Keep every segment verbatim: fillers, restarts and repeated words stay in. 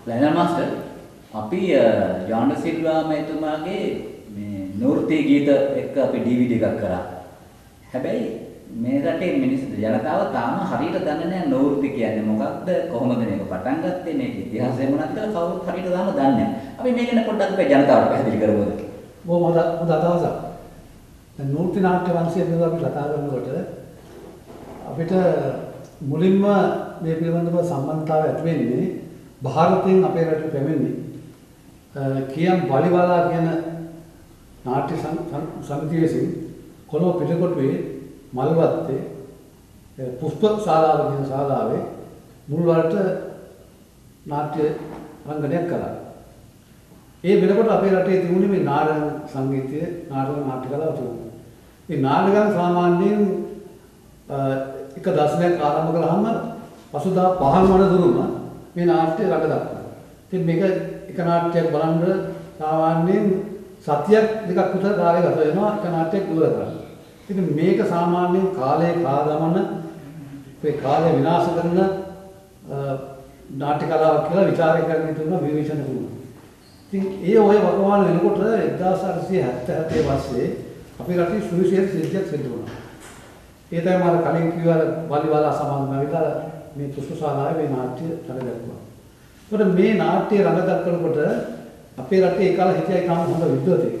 Lionel master අපි ජොන් සිල්වා මෙතුමාගේ මේ නෘත්‍ය ගීත එක්ක අපි ඩී වී ඩී එකක් කරා. හැබැයි මේ රටේ මිනිස්සු ජනතාව තාම හරියට දන්නේ නැහැ නෘත්‍ය කියන්නේ මොකක්ද කොහොමද මේක පටන් ගත්තේ මේක ඉතිහාසය මොනවද කියලා කවුරුත් හරියට තාම දන්නේ නැහැ. අපි මේක ගැන පොඩ්ඩක් අපේ ජනතාවට පැහැදිලි කරමුද? බොහොම හොඳ හොඳ අදහසක්. දැන් නෘත්‍ය නාට්‍ය වංශය පිළිබඳව අපි කතා කරනකොට අපිට මුලින්ම මේ පිළිබඳව සම්බන්ධතාවය ඇති වෙන්නේ ಭಾರತයෙන් අපේ රටට පැමිණි කියම් බලිවාලා කියන නාට්‍ය සමිතිය විසින් කොළඹ පිටකොටුවේ මල්වත්තේ පුෂ්ප ශාලාව කියන ශාලාවේ මුල් වලට නාට්‍ය රංගනයක් කළා. ඒ වෙනකොට අපේ රටේ තිබුණේ මේ නාටක සංගීතය, නාටක නාට්‍ය කලාව තිබුණා. මේ නාටකයන් සාමාන්‍යයෙන් එක දශමයක් ආරම්භ කළාම පසුදා පහන් වන දුරම මේ නාට්‍ය රඟ දක්වනවා. ඉතින් මේක එක නාට්‍යයක් බලන්න සාමාන්‍යයෙන් සතියක් දෙකක් විතර කාලය ගත වෙනවා එක නාට්‍යයක් ඉවර කරන්න. ඉතින් මේක සාමාන්‍යයෙන් කාලේ කාදමන ඒ කාලය විනාශ කරන නාට්‍ය කලාවක් කියලා විචාරයක් කරගෙන තිබුණා විවේචන කරනවා. ඉතින් ඒ ඔය වකවාන වෙනකොට එක්දාස් අටසිය හැත්තෑ හතේ පස්සේ අපේ රටේ සුවිශේෂ සිද්ධියක් සිදු වුණා. ඒ තමයි මම කලින් කිව්වා බලිවාලා සමාගම ඇවිල්ලා මේ පුෂ්පශාලාවේ මේ නාට්‍ය රඟ දැක්වුවා. ඒකට මේ නාට්‍ය රඟ දක්වනකොට අපේ රටේ ඒ කාලේ හිටියයි තාම හොඳ විද්වතෙක්.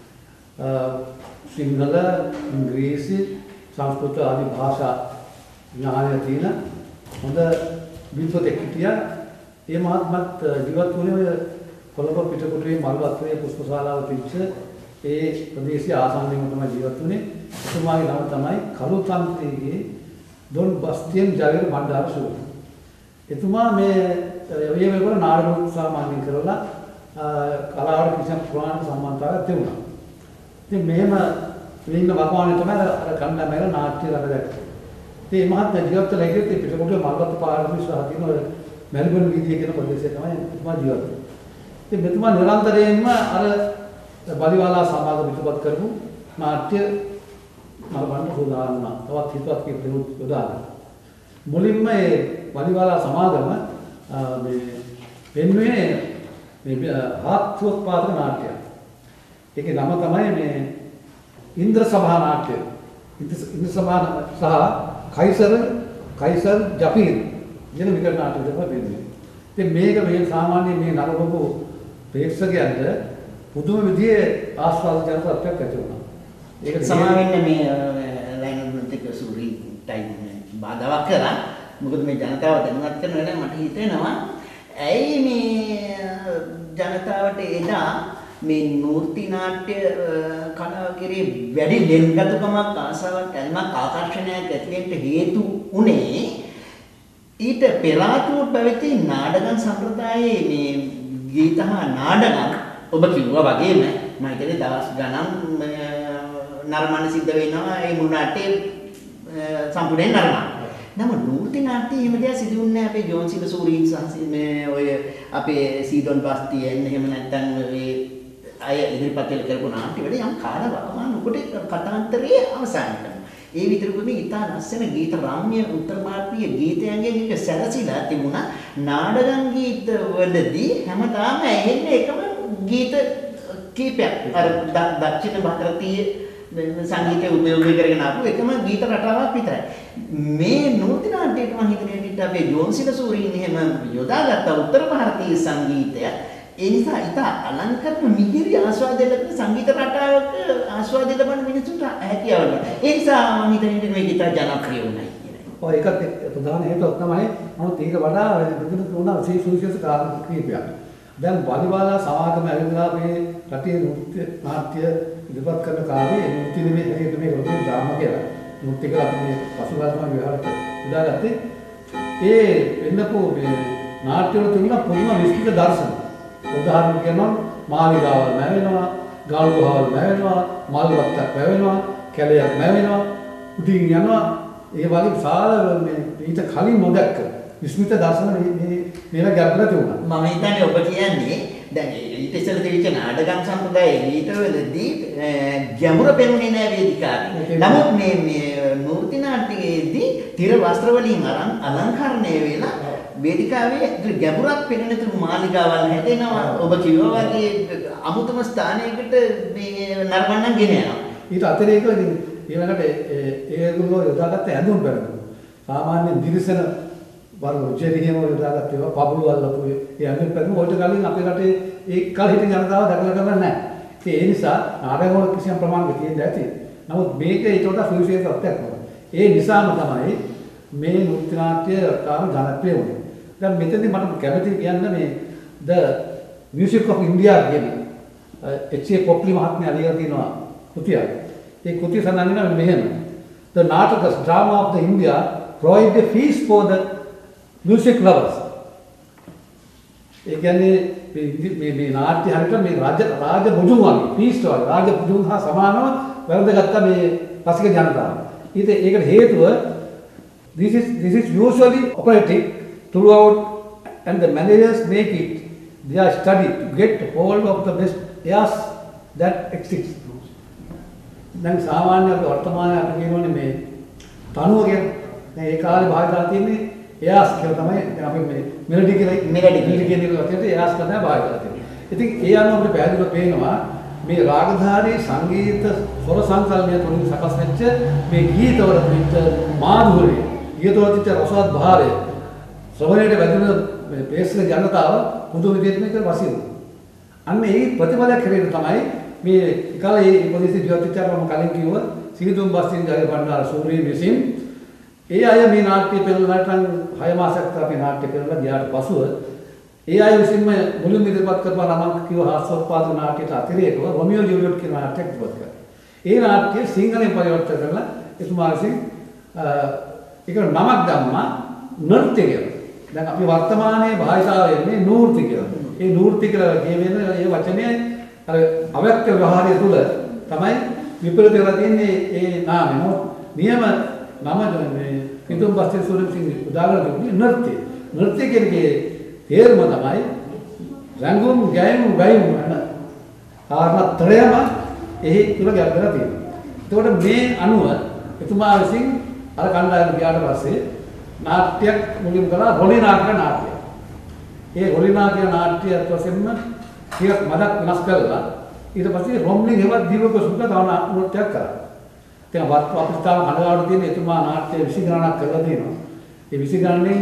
සිංහල, ඉංග්‍රීසි, සංස්කෘත ආදී භාෂා ඥානය තියෙන හොඳ විද්වතෙක් හිටියා. ඒ මහත්මත් ජීවත් වුණේ ඔය කොළඹ පිටකොටුවේ මල්වත්‍රයේ පුෂ්පශාලාව තිබ්බ ඒ ප්‍රදේශයේ ආසන්නයේම තමයි ජීවත් වුණේ. එතුමාගේ නම තමයි කලුතන්තේගේ දොන් බස්තියන් ජවීර් බණ්ඩාර සූරි. එතුමා මේ ඔය වේවල නාටක සාමාන්‍යයෙන් කරලා කලාවට කිසියම් ප්‍රමාණික සම්බන්ධතාවයක් තිබුණා. ඉතින් මෙහෙම වෙන්න වකවානේ තමයි අර කණ්ඩායම නාට්‍ය රඟ දැක්කේ. ඉතින් මේ මහත්මයා ජීවත් වෙලා ඉන්නේ පිටකොටුවේ මල්වත්ත පාරමී සහ තියෙන ඔය මෙල්බන් වීදියේ කියන ප්‍රදේශයේ තමයි එතුමා ජීවත් වෙන්නේ. ඉතින් මෙතුමා නිරන්තරයෙන්ම අර බලිවාලා සමාගම පිටපත් කරපු නාට්‍ය මරබන්න සූදානම් වුණා. තවත් හිතවත් කියපු උදාහරණ. මුලින්ම මේ බලිවාලා සමාගම මේ වෙනුවේ මේ ආත්මෝත් පාදක නාට්‍යය. ඒකේ නම තමයි මේ ඉන්ද්‍ර සභා නාට්‍යය. ඉන්ද්‍ර සභා සහ කයිසර් කයිසර් ජපීර් කියන විකර නාට්‍ය දෙක වෙන්නේ. ඉතින් මේක මේ සාමාන්‍ය මේ නරඹපු ප්‍රේක්ෂකයන්ට පුදුම විදිහේ ආස්වාද ජනක තත්ත්වයක් ඇති වුණා. ඒක සමාවෙන්න මේ ලයිනල් නෘත්‍ය සූරි ටයිම් බාධාවක් කරා. මොකද මේ ජනතාව දැනුවත් කරන වෙලාව මට හිතෙනවා ඇයි මේ ජනතාවට එදා මේ නෘත්‍ය නාට්‍ය කලාව කෙරේ වැඩි ලෙන්ගතුකමක් ආසාවක් ඇල්මක් ආකර්ෂණයක් ඇති වෙන්න හේතු උනේ ඊට පෙර ආතුව පැවති නාටකම් සම්ප්‍රදායේ මේ ගීත හා නාටකම් ඔබ කිව්වා වගේම මම හිතන්නේ දවස් ගණන් නර්මන සිද්ධ වෙනවා ඒ මුල් නාට්‍යයේ සම්පූර්ණ නර්මන. නමුත් නෘත්‍ය නාට්‍ය එහෙම දෙයක් සිදු වුණේ අපේ ජෝන් සිල්වා සූරීන් සහ මේ ඔය අපේ සීඩොන් බස්තියෙන් එහෙම නැත්නම් ඒ අය ඉදිරිපත් කරපු නාට්‍ය වල යම් කාල වකවාන උකට කතාන්තරයේ අවසන් කරනවා. ඒ විතරකුම ඉතා ලස්සන ගීත රාම්‍ය උත්තර ಭಾರತೀಯ ගීතයන්ගෙන් එක සැරසිලා තිබුණා. නාඩගම් ගීත වලදී හැමදාම ඇහෙන්නේ එකම ගීත කීපයක්. අර දක්ෂිණ ಭಾರತೀಯ සංගීතය උපයෝගී කරගෙන ආපු එකම ගීත රටාවක් විතරයි. මේ නෘත්‍ය නාට්‍යයට මම හිතන්නේ අපේ ජෝන් සිල්වා සූරීන් එහෙම යොදාගත්ත උත්තර ಭಾರತೀಯ සංගීතය ඒ නිසා ඉතා අලංකරන මිහිරි ආස්වාදය ලැබෙන සංගීත රටාවක ආස්වාදය ලබන මිනිසුන්ට හැකියාව ලැබෙනවා. ඒ නිසා මම හිතන්නේ මේක ඉතා ජනප්‍රිය වුණා කියලා. ඔය ඒකත් ප්‍රධාන හේතුවක් තමයි නමුත් ඒක වඩා විවිධ වුණා විශේෂ කාරණා කීපයක්. දැන් බලිවාලා සමාගම ඇවිල්ලා මේ රටේ නෘත්‍ය නාට්‍ය ඉදිරිපත් කරන කාලේ නෘත්‍ය නෙමෙයි ඒක මේ වෘත්ති ඩ්‍රාමා කියලා. නෘත්‍ය කියලා අපි මේ පසුබාසම විහාරට උදාගත්තේ. ඒ වෙන්නකෝ මේ නාට්‍ය වල තිබුණ පුදුම විස්තෘත දර්ශන. උදාහරණ කියනවා මාලිගාවල් මැවෙනවා, ගල් ගුහාවල් මැවෙනවා, මල් වත්තක් මැවෙනවා, කැලයක් මැවෙනවා, උඩින් යනවා. ඒ වගේ විශාල මේ ඊට කලින් නොදැක්ක විස්මිත දර්ශන මේ මේවා ගැඹුරට තිබුණා. මම හිතන්නේ ඔබ කියන්නේ දැන් ඊට ඉස්සෙල්ලා තිබිච්ච නාටකම් සම්ප්‍රදායේ ඊටවලදී ගැඹුර පෙනුනේ නැහැ වේදිකාවේ. නමුත් මේ මේ නෘත්‍ය නාට්‍යයේදී තිර වස්ත්‍ර වලින් අරන් අලංකරණය වෙලා වේදිකාවේ ඉතින් ගැඹුරක් පෙනෙන තුරු මාලිගාවල් හැදෙනවා. ඔබ කිව්වා වගේ අමුතුම ස්ථානයකට මේ නරඹන්න ගෙන යනවා. ඊට අතිරේකව ඉතින් ඊළඟට ඒගොල්ලෝ යොදාගත්ත ඇඳුම් බැලුවා. සාමාන්‍ය දිරිසන වර්ග ජෙරිහිම යොදාගත්ත ඒවා පබළු අල්ලපු ඒ ඇඳුම් බැලුවා. ඔයිට කලින් අපේ රටේ ඒ කාලේ හිටිය ජනතාව දැකලා කරන්නේ නැහැ. ඒ නිසා නාටකවල කිසියම් ප්‍රමාණයක තියෙන්න ඇති. නමුත් මේක ඊට වඩා සුවිශේෂ තත්ත්වයක් වුණා. ඒ නිසාම තමයි මේ නෘත්‍ය නාට්‍ය තාම ජනප්‍රිය වුණේ. දැන් මෙතනදී මට කැමති කියන්න මේ The Music of India කියන එච් ඒ පොප්ලි මහත්මයා ලියලා තියෙනවා කෘතියක්. ඒ කෘතිය සඳහන් වෙනවා මෙහෙම. The Natakas drama of the India provide a feast for the music lovers. ඒ කියන්නේ මේ මේ නාට්‍ය හරියට මේ රාජ රාජ බුදුන් වගේ feast වගේ රාජ බුදුන් හා සමානව වැළඳගත්ත මේ රසික ජනතාව. ඊට ඒකට හේතුව this is this is usually operatic throughout and the managers make it their study to get hold of the best airs that exist. දැන් සාමාන්‍ය අපි වර්තමානයේ අපි කියනෝනේ මේ තනුව කියන දැන් ඒ කාලේ භාවිතා තියෙන්නේ airs කියලා තමයි දැන් අපි මේ මෙලඩි කියලා මෙලඩි මෙලඩි කියන එක වගේ airs තමයි භාවිතා තියෙන්නේ. ඉතින් ඒ අනුව අපිට පැහැදිලිව පේනවා මේ රාගධාරී සංගීත ස්වර සංකල්පය තුලින් සකස් වෙච්ච මේ ගීතවල තිබෙච්ච මාධුර්යය, ගීතවල තිබෙච්ච රසවත් භාවය, ශ්‍රවණයට වැදුන මේ පේස්ල ජනතාව මුදු විදිහට මේක වසිනවා. අන්න ඒ ප්‍රතිඵලයක් හැරෙන්න තමයි මේ කාලේ මේ පොලිසිය ජීවිතචාරම කලින් කිව්ව සීදුම් බස්තින් ජය බණ්ඩාර සූරී විසින් ඒ අය මේ නාට්‍ය පෙරලනටන් හය මාසයක් අපි නාට්‍ය පෙරලා ගියාට පසුව ඒ අය විසින්ම මුලින්ම ඉදිරිපත් කරපු නමක් කිව්ව හාස්‍යෝත්පාද නාට්‍යයට අතිරේකව රොමියෝ ජූලියට් කියන නාට්‍යයක් ඉදිරිපත් කළා. ඒ නාට්‍ය සිංහලෙන් පරිවර්තන කරලා එතුමා විසින් ඒක නමක් දැම්මා නෘත්‍ය කියලා. දැන් අපි වර්තමානයේ භාෂාව එන්නේ නූර්ති කියලා. ඒ නූර්ති කියලා කියන්නේ ඒ වචනේ අර අව්‍යක්ත ව්‍යවහාරය තුල තමයි විපරිත වෙලා තියෙන්නේ ඒ නාමය. නියම නම මේ කිතුම් බස්ති සූරි සිංහ උදාහරණ දුන්නේ නෘත්‍ය. නෘත්‍ය කියන්නේ තේරුම තමයි රංගුම් ගයමු ගයමු යන කාරණා ත්‍රයම එහි තුල ගැඹුරක් තියෙනවා. එතකොට මේ අනුව එතුමා විසින් අර කණ්ඩායම ගියාට පස්සේ නාට්‍යයක් මුලින්ම කරා රොලිනාක නාට්‍යය. ඒ රොලිනාක නාට්‍යයත් වශයෙන්ම ටිකක් මදක් වෙනස් කරලා ඊට පස්සේ රොම්ලින් හෙවත් දීපක සුද්ධ තව නාට්‍යයක් කරා. දැන් වත් අපිට තාම කණ්ඩායමට තියෙන එතුමා නාට්‍ය විසි ගණනක් කරලා තියෙනවා. ඒ විසි ගණනෙන්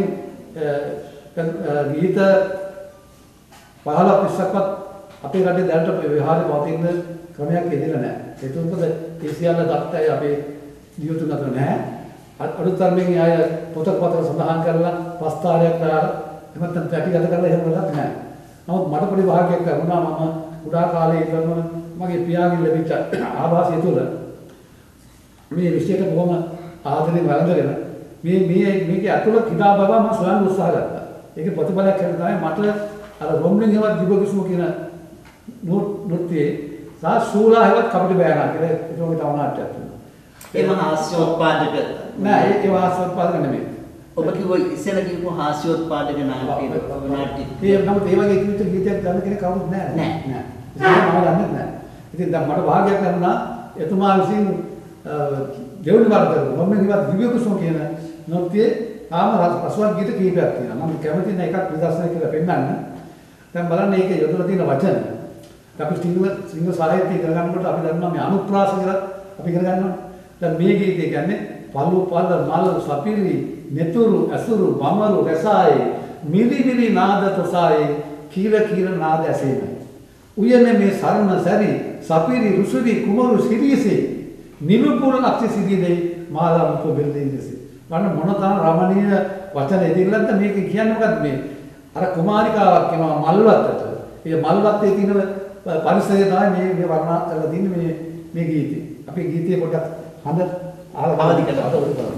ගීත පහළොව විස්සක්වත් අපේ රටේ දැනට ව්‍යවහාරේ පවතින ක්‍රමයක් ඉදිරිය නැහැ. ඒක මොකද ඒ සියල්ල දත්තයි අපේ ජීවිතුන් අතර නැහැ. අනුතරමින් ආය පොතක් පතක සඳහන් කරලා ප්‍රස්තාරයක් දාලා එමත් පැටිගත කරලා එහෙම කරලත් නැහැ. නමුත් මට පොඩි භාගයක් ලැබුණා මම කුඩා කාලේ ඉඳන්ම මගේ පියාගෙන් ලැබිච්ච ආభాසය තුළ මේ විශේෂයට බොහොම ආදරෙන් වළඳගෙන මේ මේ මේකේ අතුල කිදා බව මම සොයන්න උත්සාහ ගත්තා. ඒකේ ප්‍රතිඵලයක් හැටියට තමයි මට අර රොම්ලින් හෙවත් දිබගසුම කියන නෘත්‍යයේ සා ශූලා හෙවත් කපටි බෑනා කියලා ඒක තමයි නාට්‍යයක් තියෙනවා. ඒ හාස්‍යෝත්පාදක නෑ ඒක හාස්‍යෝත්පාදක නෙමෙයි. ඔබ කිව්ව ඉස්සෙල්ලා කියපු හාස්‍යෝත්පාදක නාට්‍ය නාට්‍ය. ඒ නමුත් ඒ වගේ කිව්ව ගීතයක් ගන්න කෙනෙක් කවුරුත් නෑ. නෑ නෑ. ඒක මම දන්නේ නෑ. ඉතින් දැන් මට වාග්යක් ලැබුණා එතුමා විසින් දෙවනි වර්ග රොම්ලින් හෙවත් දිබගසුම කියන නෘත්‍යයේ ආම රසවත් ගීත කීපයක් තියෙනවා. මම කැමති නැහැ එකක් නිදර්ශනයක් කියලා පෙන්නන්න. දැන් බලන්න මේකේ යොදලා තියෙන වචන. අපි සිංහල සිංහල සාහිත්‍ය ඉගෙන ගන්නකොට අපි දන්නවා මේ අනුප්‍රාස කියලා අපි ඉගෙන ගන්නවා. දැන් මේ ගීතය කියන්නේ පල්ලු පල්ල මල් සපිරි नेतुरु असुरु बमरु रसाय मिली मिली नाद तसाय कील कील नाद ऐसे में उयने में सरन सरी सपीरी रुसुरी कुमरु सिरी से निलुपुर अक्षि सिरी दे माला मुको बिल्डिंग जैसे वरना මොනතරම් රමණීය වචන ඉදිරියට මේක කියන්නේ මොකද්ද මේ අර කුමාරිකාවක් කියනවා මල්වත්තට ඒ මල්වත්තේ තියෙන පරිසරය තමයි මේ මේ වර්ණනා කරලා තියෙන්නේ මේ මේ ගීතේ අපේ ගීතේ පොඩ්ඩක් හඳ අහලා අවදි කරලා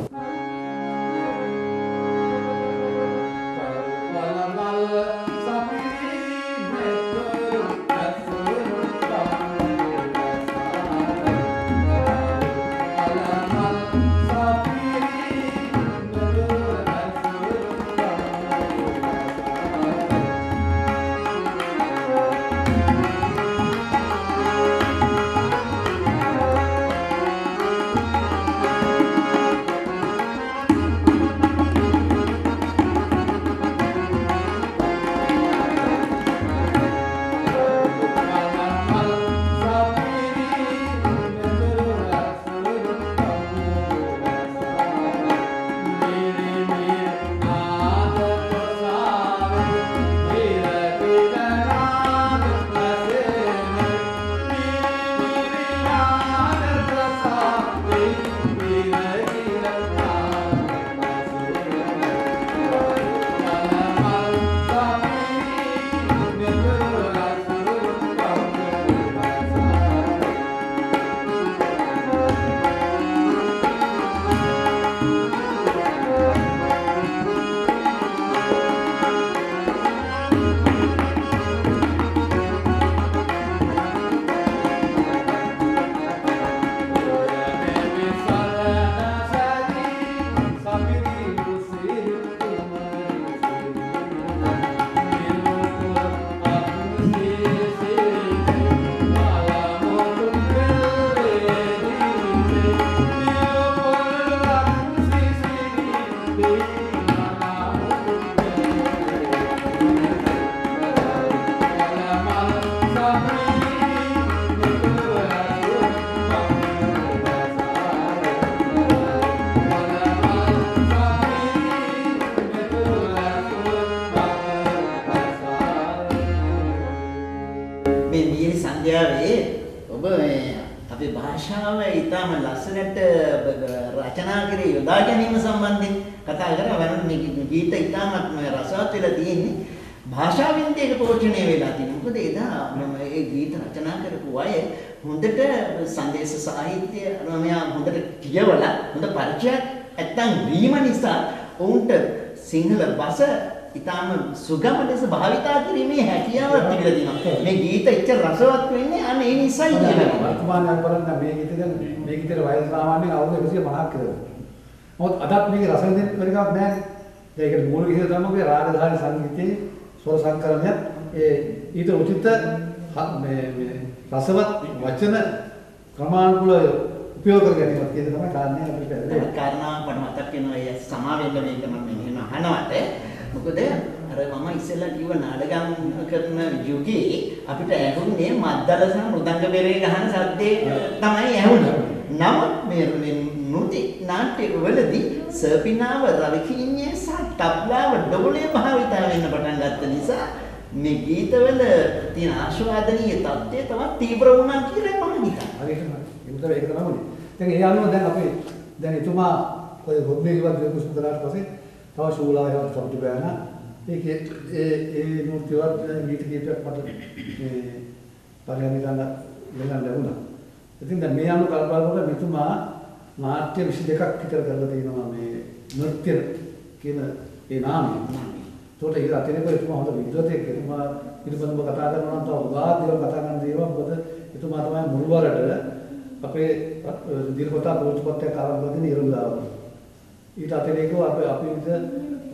කියාවේ ඔබ අපේ භාෂාව ඊටම ලස්සනට රචනා කරේ යොදා ගැනීම සම්බන්ධයෙන් කතා කරා වරන් මේ ගීත ඊටමත් රසවත් වෙලා තියෙන්නේ භාෂාවෙන් දෙයක පෝෂණය වෙලා තියෙනවා. මොකද එදා මම ඒ ගීත රචනා කරපු අය හොඳට සංදේශ සාහිත්‍ය මෙයා හොඳට කියවලා හොඳ පරිචයක් නැත්තම් වීම නිසා ඔවුන්ට සිංහල භාෂ ඊටම සුගම ලෙස භාවිතා කිරීමේ හැකියාවක් තිබිලා තියෙනවා. මේ ගීත එච්චර රසවත් වෙන්නේ අන්න ඒ නිසායි කියලා. වර්තමානයේ බලන්න මේ ගීතේ දැන් මේ ගීතේ වයස සාමාන්‍යයෙන් අවුරුදු එකසිය පනහක් කියලා. මොකද අදත් මේක රස විඳින්න වෙනකක් නැහැ. ඒකට මූල ගීත තමයි රාගධාරී සංගීතයේ ස්වර සංකලනය ඒ ඊට උචිත මේ මේ රසවත් වචන ක්‍රමානුකූලව උපයෝග කර ගැනීමත් කියන තමයි කාරණේ අපිට. ඒක කාරණා මට මතක් වෙනවා ඒ සමා වෙන්න මේක මම මෙහෙම අහනවට. මොකද අර මම ඉස්සෙල්ලා කිව්ව නාඩගම් කරන යුගයේ අපිට ඇහුන්නේ මද්දල සහ මෘදංග බෙරේ ගහන සද්දේ තමයි ඇහුනේ. නමුත් මේ නෘත්‍ය නාට්‍ය වලදී සර්පිනාව රවිකිඤ්ඤේ සහ තබ්ලාව ඩෝලේ භාවිත වෙන්න පටන් ගත්ත නිසා මේ ගීතවල තියෙන ආස්වාදනීය තත්ත්වය තවත් තීව්‍ර වුණා කියලා මම හිතනවා. හරියටම ඒක තමයි මොනේ. දැන් ඒ අනුව දැන් අපි දැන් එතුමා ඔය රොබ්බේ ඉවත් දෙකු සුන්දරාට පස්සේ තව ශූලාවේවත් සම්පූර්ණ බෑනා. ඒකේ ඒ ඒ නෘත්‍යවත් ගීත කීපයක් මට මේ පරිහරණය කරන්න වෙනන් ලැබුණා. ඉතින් දැන් මේ අනුව කල්පනා කරලා මෙතුමා නාට්‍ය විසි දෙකක් විතර කරලා තියෙනවා මේ නෘත්‍ය කියන ඒ නාමය. ඒකට ඒක අතේක එතුමා හොඳ විද්වතෙක්. එතුමා පිළිබඳව කතා කරනවා නම් තව උගා දේවල් කතා කරන්න දේවල් මොකද එතුමා තමයි මුල්වරට අපේ දිනපතා පොත්පත්යක් ආරම්භ කරන ඉරුදාව. ඊට අතිරේකව අපේ අපි විද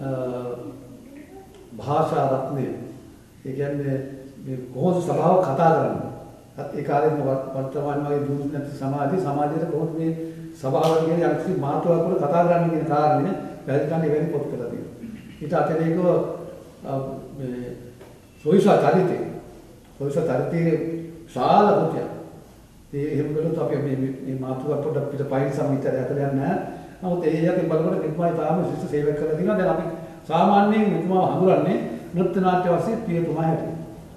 භාෂා රත්නය. ඒ කියන්නේ මේ කොහොමද සභාව කතා කරන්නේ? ඒ කාලේ වර්තමාන වගේ දුරු නැති සමාජයේ සමාජයට කොහොමද මේ සභාව කියන යක්ෂි මාතෘකාවක් වල කතා කරන්නේ කියන කාරණේ පැහැදිලි කරන්න එවැනි පොත් කරලා තියෙනවා. ඊට අතිරේකව මේ සොයිසා චරිතය. සොයිසා චරිතයේ ශාල පුතයා. ඒ එහෙම බලුත් අපි මේ මේ මාතෘකාව පොඩ්ඩක් පිට පයින් සම්මිතය ඇතුළේ යන්නේ නැහැ. නමුත් ඒ යකින් බලනකොට මෙතුමා තාම ශිෂ්ට සේවයක් කරලා තියෙනවා. දැන් අපි සාමාන්‍යයෙන් මෙතුමාව හඳුරන්නේ නෘත්‍ය නාට්‍ය වශයෙන් පියතුමා හැටියට.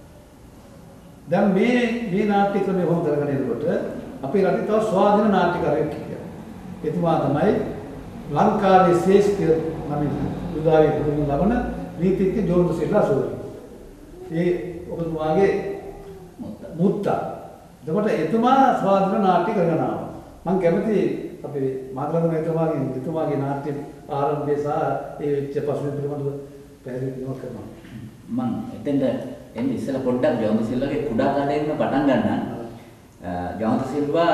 දැන් මේ මේ නාට්‍ය ක්‍රමය වොම් කරගෙන යනකොට අපේ රටේ තව ස්වාධීන නාට්‍යකාරයෙක් හිටියා. එතුමා තමයි ලංකාවේ ශ්‍රේෂ්ඨ නමින් උදාවේ පුරුදු ලබන නීතිඥ ජෝර්ජ් සිල්වා සෝරි. ඒ ඔබතුමාගේ මුත්තා. එතකොට එතුමා ස්වාධීන නාට්‍ය කරගෙන ආවා. මම කැමති අපේ මාතලද මෙතුමාගේ එතුමාගේ නාට්‍ය ආරම්භය සහ ඒ වෙච්ච පසුබිම පිළිබඳව පැහැදිලි කිරීමක් කරනවා. මම එතෙන්ද එන්නේ ඉස්සෙල්ලා පොඩ්ඩක් ජෝන්ත සිල්වාගේ කුඩා කාලේ ඉන්න පටන් ගන්නම්. ජෝන්ත සිල්වා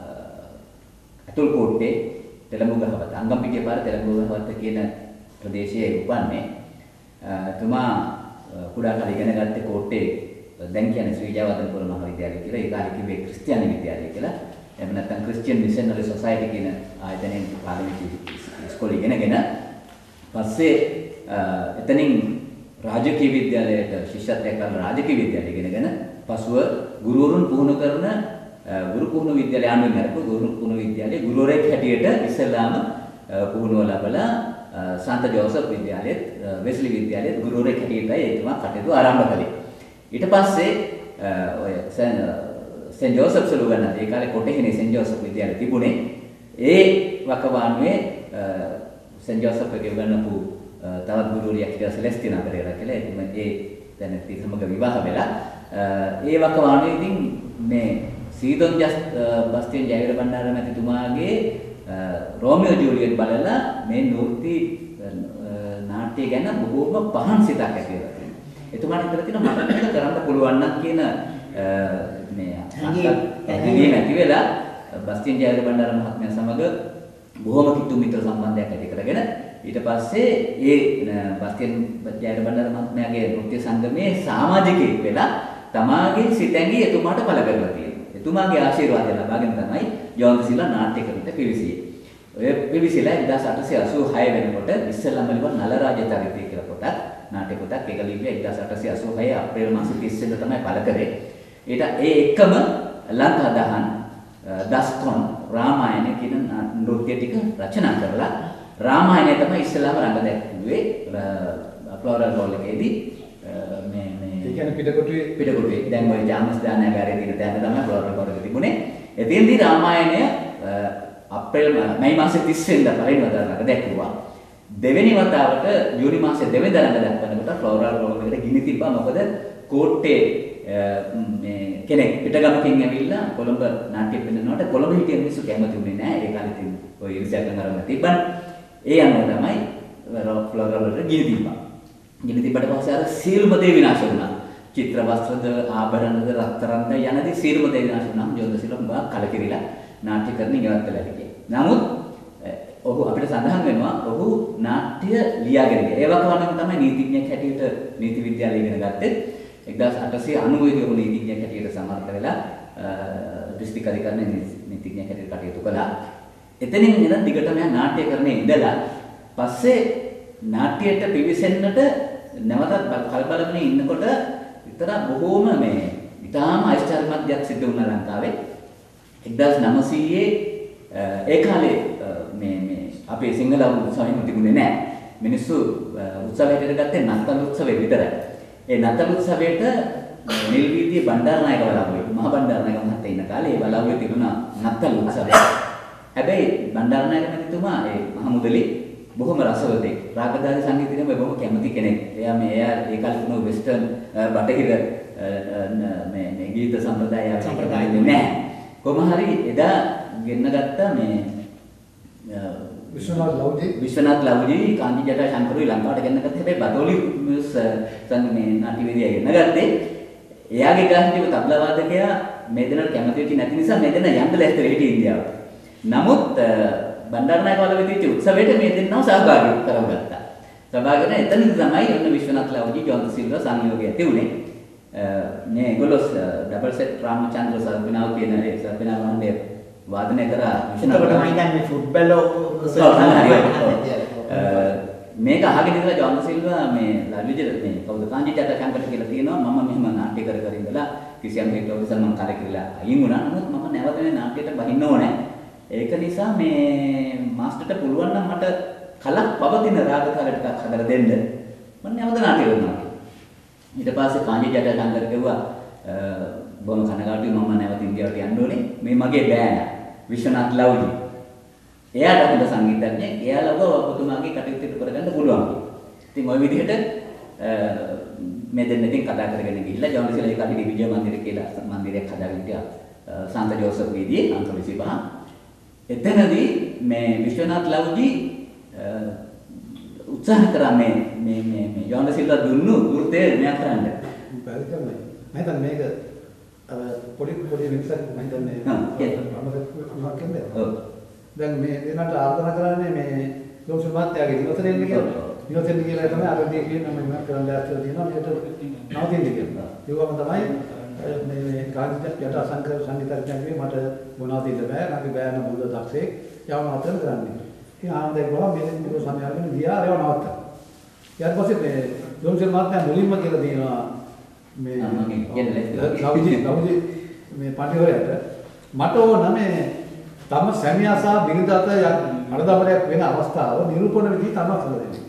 අතුල් කෝට්ටේ තෙලඟු ගහවත අංගම්පිටිය පාර තෙලඟු ගහවත කියන ප්‍රදේශයේ උපන්නේ. තුමා කුඩා කාලේ ඉගෙන ගත්තේ කෝට්ටේ දැන් කියන්නේ ශ්‍රී ජයවර්ධනපුර මහාවිද්‍යාලය කියලා. ඒ කාලේ කිව්වේ ක්‍රිස්තියානි විද්‍යාලය කියලා. එහෙම නැත්නම් ක්‍රිස්තියන් මිෂනරි සොසයිටි කියන ආයතනයෙන් පාර්ලිමේන්තු ඉස්කෝලේ ඉගෙනගෙන පස්සේ එතනින් රාජකීය විද්‍යාලයට ශිෂ්‍යත්වයක් කරන රාජකීය විද්‍යාලය ඉගෙනගෙන පසුව ගුරුවරුන් පුහුණු කරන ගුරු පුහුණු විද්‍යාලය ආණ්ඩුවෙන් අරපු ගුරු පුහුණු විද්‍යාලයේ ගුරුවරයෙක් හැටියට ඉස්සෙල්ලාම පුහුණුව ලැබලා සන්ත ජෝසප් විද්‍යාලයේත් වෙස්ලි විද්‍යාලයේත් ගුරුවරයෙක් හැටියටයි එතුමා කටයුතු ආරම්භ කළේ. ඊට පස්සේ ඔය සෙන් ජෝසප් සලුගන්න ඒ කාලේ කොටහිනේ සෙන් ජෝසප් විද්‍යාලය තිබුණේ. ඒ වකවානුවේ සෙන් ජෝසප් එකේ උගන්වපු තවත් ගුරුවරියක් හිටියා සෙලෙස්ටිනා පෙරේරා කියලා. එතුම ඒ දැනටි සමග විවාහ වෙලා ඒ වකවානුවේදී මේ සීදොන් බස්තියන් ජයවීර බණ්ඩාර මැතිතුමාගේ රෝමියෝ ජූලියට් බලලා මේ නෘත්‍ය නාට්‍ය ගැන බොහෝම පහන් සිතක් ඇති වෙලා තියෙනවා. එතුමාට හිතලා තියෙනවා මට මේක කරන්න පුළුවන් නම් කියන මේ හැඟීම ඇති වෙලා බස්තියන් ජයවීර බණ්ඩාර මහත්මයා සමග බොහොම කිට්ටු මිත්‍ර සම්බන්ධයක් ඇති කරගෙන ඊට පස්සේ ඒ බස්තියන් ජයවීර බණ්ඩාර මහත්මයාගේ නෘත්‍ය සංගමයේ සමාජිකයෙක් වෙලා තමාගේ සිතැඟි එතුමාට පළ කරලා තියෙනවා. එතුමාගේ ආශිර්වාදය ලබාගෙන තමයි ජෝන්ත සිල්වා නාට්‍ය කරුට පිවිසියේ. ඔය පිවිසිලා එක්දාස් අටසිය අසූ හය වෙනකොට ඉස්සෙල්ලාම ලිව්ව නලරාජ චරිතය කියලා පොතක් නාට්‍ය පොතක්. ඒක ලිව්වේ එක්දාස් අටසිය අසූ හය අප්‍රේල් මාස තිස් වෙනිදා තමයි පළ කරේ. ඊට ඒ එක්කම ලංකාදහන් දස්කොන් රාමායන කියන නෘත්‍ය ටික රචනා කරලා රාමායනය තමයි ඉස්සෙල්ලාම රඟ දැක්වුවේ ෆ්ලෝරල් රෝල් එකේදී. මේ මේ ඒ කියන්නේ පිටකොටුවේ පිටකොටුවේ දැන් ওই ජාමස් දානාගාරයේ තියෙන තැන තමයි ෆ්ලෝරල් කොටක තිබුණේ. එතෙන්දී රාමායනය අප්‍රේල් මයි මාසේ තිස් වෙනිදා පළවෙනි වතාවට දැක්වුවා. දෙවෙනි වතාවට ජූනි මාසේ දෙවෙනි දරඟ දක්වනකොට ෆ්ලෝරල් කොටකට ගිනි තිබ්බා. මොකද කෝට්ටේ මේ කෙනෙක් පිටගමකින් ඇවිල්ලා කොළඹ නාට්‍ය පෙන්නනකොට කොළඹ හිටිය මිනිස්සු කැමති වුණේ නැහැ. ඒ කාලේ තිබ්බ ඔය ඉරිසියක් කරගෙන තිබ්බනේ. ඒ අනුව තමයි ෆ්ලෝරල් වලට ගිනි තිබ්බා. ගිනි තිබ්බට පස්සේ අර සියලුම දේ විනාශ වුණා. චිත්‍ර වස්ත්‍රද ආභරණද රත්තරන්ද යනදී සියලුම දේ විනාශ වුණා. ජෝතිසිලා උඹ කලකිරිලා නාට්‍ය කරන්න ඉවත් වෙලා හිටියේ. නමුත් ඔහු අපිට සඳහන් වෙනවා ඔහු නාට්‍ය ලියාගෙන ගියා. ඒ වගේම තමයි නීතිඥයෙක් හැටියට නීති විද්‍යාලය ඉගෙන ගත්තේ. එක්දාස් අටසිය අනූ දී ඔහු නීතිඥයෙක් හැටියට සමර්ථ වෙලා දිස්ත්‍රික් අධිකරණයේ නීතිඥයෙක් හැටියට කටයුතු කළා. එතනින් ඉඳන් දිගටම යා නාට්‍ය කරන්නේ ඉඳලා පස්සේ නාට්‍යයට පිවිසෙන්නට නැවතත් කල්පලගෙන ඉන්නකොට විතර බොහෝම මේ ඊටාම ආශ්චර්යමත් දෙයක් සිද්ධ වුණා ලංකාවේ. එක්දාස් නවසිය ඒ කාලේ මේ මේ අපේ සිංහල උත්සවයම තිබුණේ නැහැ. මිනිස්සු උත්සවයට ගත්තේ නත්තල් උත්සවය විතරයි. ඒ නත්තල් උත්සවයට නිල්වීදියේ බණ්ඩාරනායක වලාකුවේ මහ බණ්ඩාරනායක මහත්තයා ඉන්න කාලේ ඒ වලාකුවේ තිබුණා නත්තල් උත්සවය. හැබැයි බණ්ඩාරනායක මහතුමා ඒ මහමුදලි බොහොම රසවතෙක්. රාගදාරි සංගීතයෙන් බොහොම කැමති කෙනෙක්. එයා මේ එයා ඒ කාලේ තිබුණ වෙස්ටර්න් බටහිර මේ මේ ගීත සම්ප්‍රදාය සම්ප්‍රදාය නැහැ. කොහොම හරි එදා ගෙන්න ගත්ත මේ විශ්වනාත් ලව්ජී විශ්වනාත් ලව්ජී කාන්ති ජටා ශංකරුයි ලංකාවට ගෙන්න ගත්ත. හැබැයි බදෝලි සංග මේ නාට්‍යවේදියා ගෙන්න ගත්තේ. එයාගේ ගාහිතිව තබ්ලා වාදකයා මේ දෙනට කැමති වෙච්ච නැති නිසා මේ දෙන යන්න ලැස්තර හිටියේ ඉන්දියාවට. නමුත් බණ්ඩාරනායක වලවිදිච්ච උත්සවයට මේ දෙන්නව සහභාගී කරගත්තා. සහභාගී වෙන එතනදි තමයි ඔන්න විශ්වනාත් ලව්ජී ජොන්ත සිල්වා සංයෝගය ඇති උනේ. මේ ඒගොල්ලෝ ඩබල් සෙට් රාමචන්ද්‍ර සර්පිනාව කියන ඒ සර්පිනාව වහන්සේ වාදනය කරා විශ්වනාත් මම හිතන්නේ ෆුට්බෝල් මේක අහගෙන ඉඳලා ජොන්ත සිල්වා මේ ලව්ජී මේ කවුද කාන්ති ජටා ශංකර කියලා තියෙනවා. මම මෙහෙම නාට්‍ය කර කර ඉඳලා කිසියම් හේතුවක් නිසා මම කලකිරිලා අයින් වුණා. නමුත් මම නැවත මේ නාට්‍යයට බහින්න ඕනේ. ඒක නිසා මේ මාස්ටර්ට පුළුවන් නම් මට කලක් පවතින රාගකාර ටිකක් හදලා දෙන්න. මම නැවත නාට්‍ය කරනවා. ඊට පස්සේ කාන්ති ජටා ශංකර කිව්වා බොහොම කනගාටුයි මම නැවත ඉන්දියාවට යන්න ඕනේ. මේ මගේ බෑනා විශ්වනාත් ලව්ජී. එයාට හොඳ සංගීතඥයෙක්. එයාලව ඔබතුමාගේ කටයුතු ඉටු කරගන්න පුළුවන්. ඉතින් ওই විදිහට මේ දෙන්න ඉතින් කතා කරගෙන ගිහිල්ලා ජෝන්සිලා ඒ කඩේ විජය මන්දිරය කියලා මන්දිරයක් හදාගෙන හිටියා. සාන්ත ජෝසප් වීදියේ අංක විසිපහ. එතනදී මේ විශ්වනාත් ලව්ජී උත්සාහ කරා මේ මේ මේ මේ ජෝන්සිලා දුන්නු වෘත්තය මෙයා කරන්න. පැහැදිලි මම හිතන්නේ මේක පොඩි පොඩි වෙනසක් මම හිතන්නේ මම කියන්නේ. ඔව්. දැන් මේ දෙන්නට ආර්දනා කරන්නේ මේ ජෝන්සන් මහත්තයාගේ ඉවතෙන් එන්න කියලා. ඉවතෙන් කියලා තමයි අරදී කියන මම ඉවත් කරන්න දැක්කලා තියෙනවා. මේකට නවතින්න කියලා. ඒවම තමයි මේ මේ කාන්ති ජටා සංකර සංගීතඥයෙක් මට මොනවද ඉන්න බෑ. මගේ බෑන මුල දක්ෂේ යවම අතර කරන්නේ. ඉතින් ආනන්දේ ගෝවා මේ දෙන්න සමයල්ගෙන ගියා ඒව නවත්තා. ඊට පස්සේ මේ ජෝන්සන් මහත්තයා මුලින්ම කියලා තියෙනවා මේ ලව්ජී ලව්ජී මේ පඬිවරයාට මට ඕන මේ තම සැමියා සහ බිරිඳ අතර අරදමරයක් වෙන අවස්ථාව නිරූපණ විදිහට තමයි කරලා දෙන්නේ.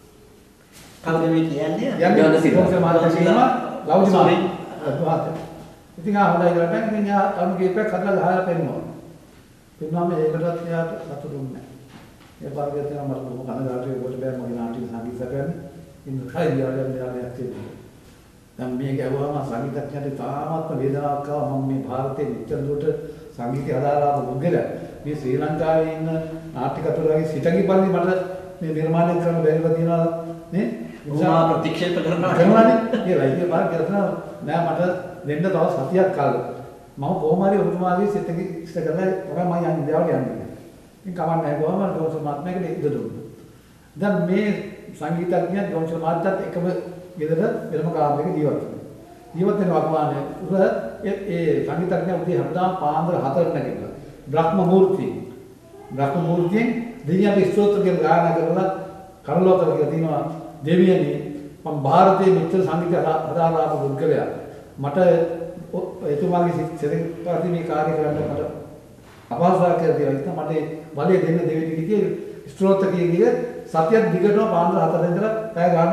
කවුද මේ කියන්නේ? යන්නේ ජෝන්සන් මහත්තයා කියනවා ලව්ජී මහත්තයා. ඉතින් ආ හොඳයි කියලා දැන් ඉතින් යා අනු කීපයක් හදලා ගහලා පෙන්නනවා. පෙන්නාම ඒකටත් එයාට සතුටු වෙන්නේ නැහැ. ඒ පාරකට යනවා මට මොකක් කනගාටුයි කොට බෑ මගේ නාට්‍ය සංගීත සැපයන්නේ. ඉන්න කයි යාළුවන් යාළුවක් තියෙනවා. දැන් මේ ගැවුවම සංගීතඥයට තාමත්ම වේදනාවක් ආවා. මම මේ භාරතයේ මෙච්චර දුරට සංගීතය හදාලා මුගල මේ ශ්‍රී ලංකාවේ ඉන්න නාට්‍යකතුරුගේ සිටගි පරිදි මට මේ නිර්මාණය කරන්න බැරිව තියෙනවා නේ? උමා ප්‍රතික්ෂේප කරනවා. කරනවානේ. ඒ රයිගේ පාර කියලා නෑ මට දෙන්න තව සතියක් කාල. මම කොහොම හරි ඔබතුමාගේ සිටගි ඉස්ත කරලා තමයි මම යන්නේ ඉන්දියාවට යන්නේ. ඉතින් කවන්න නැහැ කොහොම හරි ජෝන්සන් මහත්මයාට ඉද දුන්නා. දැන් මේ සංගීතඥයා ජෝන්සන් මහත්තයාත් එකම ගෙදර වෙනම කාමරයක ජීවත් වෙනවා. ජීවත් වෙන වකවානේ උර ඒ ඒ සංගීතඥයා උදේ හැමදාම පාන්දර හතරට නැගිටලා බ්‍රහ්ම මූර්තිය බ්‍රහ්ම මූර්තියෙන් දෙවියන්ගේ ස්තෝත්‍ර කියන ගායනා කරලා කරලෝකර කියලා තියෙනවා දෙවියනි මම භාරතයේ මෙච්චර සංගීත හදාලා ආපු පුද්ගලයා මට එතුමාගේ සිතෙන් පාති මේ කාර්ය කරන්න මට අපහසුතාවයක් කියලා තියෙනවා. මට බලය දෙන්න දෙවියන් කිව්වේ ස්තෝත්‍ර කියන සතියක් දිගටම පාන්දර හතරට ඉඳලා පැය ගාණක්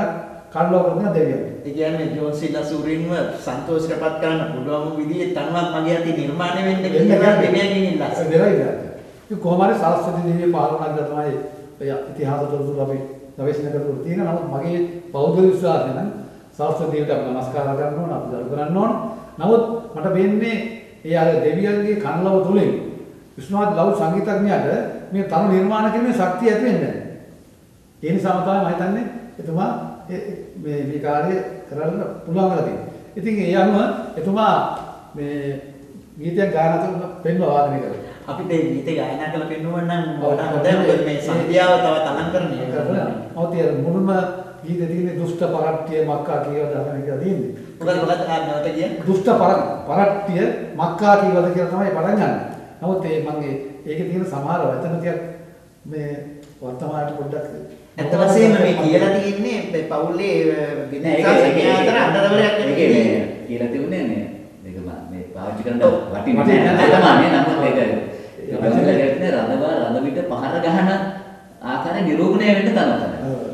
කල්ලෝ කරන දෙවියන්. ඒ කියන්නේ ජෝන්සිලා සූරින්ව සන්තෝෂයටපත් කරන්න පුළුවන් විදිහේ තනුවක් මගේ අතේ නිර්මාණය වෙන්න කියලා දෙවියන්ගෙන් ඉල්ලා. දෙවියන්. ඒ කොහොම හරි සාස්ත්‍රීය දිවිය පාලනා කරලා තමයි ඔය ඉතිහාස තොරතුරු අපි ගවේෂණය කරලා තියෙන. නමුත් මගේ බෞද්ධ විශ්වාසය නම් සාස්ත්‍රීය දිවියට අපි නමස්කාර කරන්න ඕන, අපි දරු කරන්න ඕන. නමුත් මට වෙන්නේ ඒ අර දෙවියන්ගේ කන්ලව තුලින් විශ්වනාත් ලව් සංගීතඥයාට මේ තනු නිර්මාණ කිරීමේ ශක්තිය ඇති වෙන්නේ නැහැ. ඒ නිසාම තමයි මම හිතන්නේ එතුමා මේ මේ කාර්යය කරන්න පුළුවන් වෙලා තියෙන්නේ. ඉතින් ඒ අනුව එතුමා මේ ගීතයක් ගායනා කරන පෙන්වලා වාදනය කරා. අපිට මේ ගීත ගායනා කරලා පෙන්වන්න නම් වඩා හොඳයි. මොකද මේ සංඛ්‍යාව තවත් අලංකරණය කරනවා. ඔව් තියර මුළුම ගීතේ තියෙන්නේ දුෂ්ට පරට්ටිය මක්කා කියලා දාන එක තියෙන්නේ. මොකද මොකද ආන්නවට කියන්නේ? දුෂ්ට පරට්ටිය මක්කා කියලාද කියලා තමයි පටන් ගන්න. නමුත් ඒ මගේ ඒකේ තියෙන සමහර වචන ටිකක් මේ වර්තමානට පොඩ්ඩක් ඇත්ත වශයෙන්ම මේ කියලා තියෙන්නේ මේ පවුලේ විනාශකයා අතර අඬරවරයක් නෙමෙයි මේ කියලා තියුනේ මේ මේක මේ පාවිච්චි කරන වටින්නේ නැහැ තමයි නමුත් ඒක ජොන්සිලා කියන්නේ රඳවා රඳ විට පහර ගහන ආකාරය නිරූපණය වෙන්න තමයි.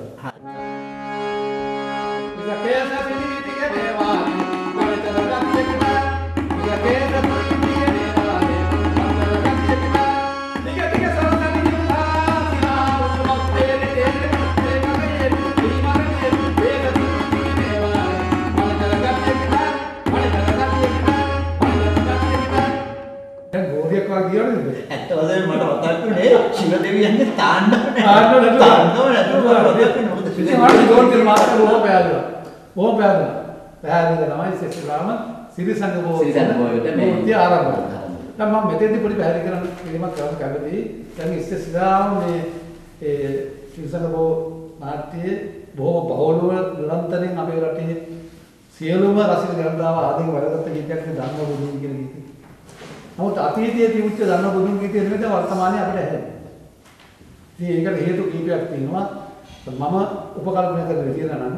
ඇත්ත වශයෙන්ම මට මතක්ුනේ ශිව දෙවියන්ගේ තාණ්ඩව තාණ්ඩව තාණ්ඩව නැතුව ඉතින් මට ජෝන්සිල් මාස්ටර් ඕක පෑදුවා. ඕක පෑදුවා. පෑදලා තමයි ඉස්සෙල්ලාම සිරිසංග බෝ සිරිසංග බෝයට මේ මුත්‍ය ආරම්භ කළා. දැන් මම මෙතෙන්දී පොඩි පැහැදිලි කරන්න කිරීමක් කරන්න කැමතියි. දැන් ඉස්සෙල්ලාම මේ ඒ සිරිසංග බෝ නාට්‍යයේ බොහොම බහුලව නිරන්තරයෙන් අපේ රටේ සියලුම රසික ජනතාව ආදීන් වලගත්ත ගීතයක් ධර්ම බුදුන් කියන ගීතය. නමුත් අතීතයේ තිබුච්ච ධර්ම බුදුන් ගීතය නෙමෙයි වර්තමානයේ අපිට ඇහෙන්නේ. ඉතින් ඒකට හේතු කීපයක් තියෙනවා. මම උපකල්පනය කරගෙන තියෙනවා නම්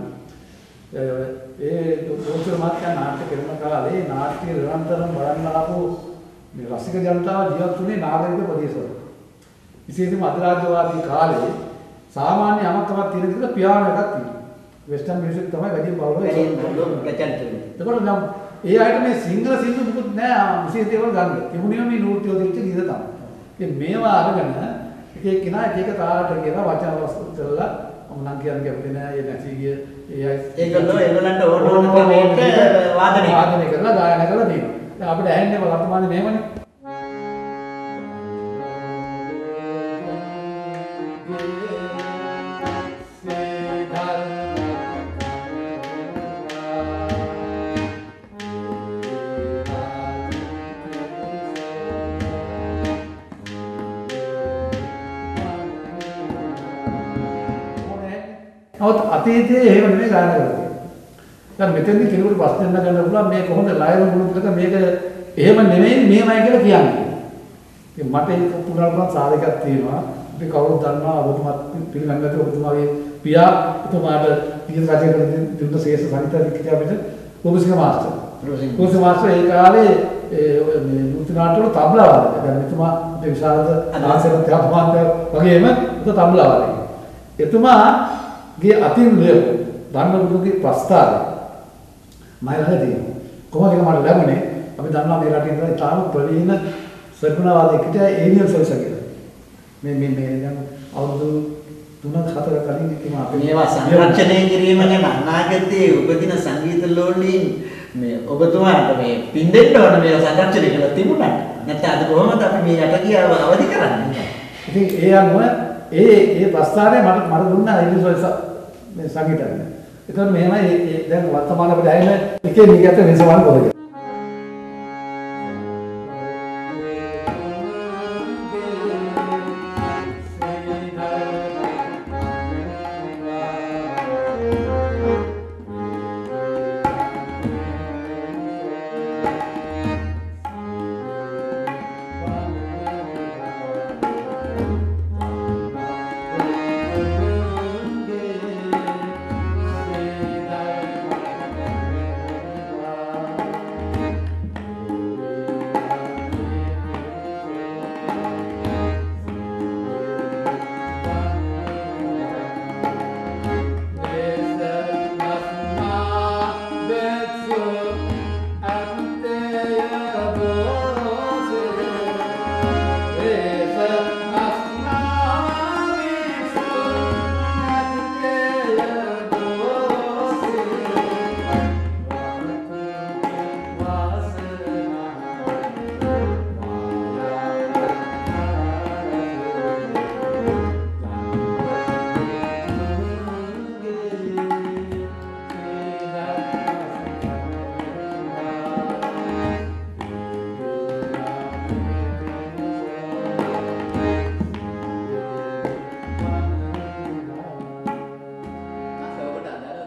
ඒ ජෝන්සිල් මාත්‍යා නාට්‍ය කරන කාලේ නාට්‍ය නිරන්තරයෙන් බලන්න ආපු මේ රසික ජනතාව ජීවත් වුණේ නාගරික ප්‍රදේශවල. විශේෂයෙන්ම අධිරාජ්‍යවාදී කාලේ සාමාන්‍ය යමක්කමක් තියෙන විදිහට පියානෝ එකක් තියෙනවා. වෙස්ටර්න් මියුසික් තමයි වැඩිම බහුලව ප්‍රචලිත වෙන්නේ. ඒකට නම් ඒ අයට මේ සිංහල සිංහල මුකුත් නෑ විශේෂ දේවල් ගන්න. තිබුණේම මේ නෘත්‍ය වල තියෙච්ච ගීත තමයි. ඉතින් මේවා අරගෙන එක එක කෙනා එක එක තාලට කියලා වචන වස්තු කරලා මම නම් කියන්නේ කැමති නෑ ඒ නැති ගිය ඒ අය ඒගොල්ලෝ ඒගොල්ලන්ට ඕන ඕන ක්‍රමයකට වාදනය වාදනය කරලා ගායනා කරලා දෙනවා. දැන් අපිට ඇහෙන්නේ වර්තමානයේ මේවනේ. නමුත් අතීතයේ එහෙම නෙමෙයි ගායනා කරන්නේ. දැන් මෙතෙන්දී කෙනෙකුට ප්‍රශ්න නගන්න පුළුවන් මේ කොහොමද ලයිව මුළුත් එක මේක එහෙම නෙමෙයි මේමයි කියලා කියන්නේ. ඉතින් මට ඒක පුනරුත්පාදන සාධකයක් තියෙනවා. අපි කවුරුත් දන්නවා ඔබතුමාත් පිළිගන්නත් ඔබතුමාගේ පියා ඔබතුමාට ගීත රචනය කරන දින ශේෂ සංගීත විද්‍යාව අපිට පොබසික මාස්ටර්. පොබසික මාස්ටර් ඒ කාලේ ඒ මේ නෘත්‍ය නාට්‍ය වල තබ්ලා වාදක. දැන් එතුමා මේ විශාරද ආසන ත්‍යාගමාන්ත වගේම ඒක තබ්ලා වාදක. එතුමා ගේ අතින් ලියපු ධර්ම බුදුගේ ප්‍රස්තාවය මම ළඟ තියෙනවා. කොහොමද මට ලැබුණේ? අපි දන්නවා මේ රටේ ඉඳලා තාම ප්‍රවීණ සර්පණවාදයකට ඒනියල් සොයිස කියලා. මේ මේ මේ දැන් අවුරුදු තුනක් හතරක් කලින් ඉතින් අපි මේවා සංරක්ෂණය කිරීම ගැන අනාගතයේ උපදින සංගීත ලෝලීන් මේ ඔබතුමාට මේ පින්දෙන්න ඕන මේ සංරක්ෂණය කරලා තිබුණා. නැත්නම් අද කොහොමද අපි මේ යට ගියාව අවදි කරන්නේ? ඉතින් ඒ අනුව ඒ ඒ ප්‍රස්තාවය මට මට දුන්නා ඒනියල් සොයිස මේ සංගීතය. ඒකත් මෙහෙමයි දැන් වර්තමාන අපිට ඇහෙන එකේ නිගත වෙනසවල් පොදක.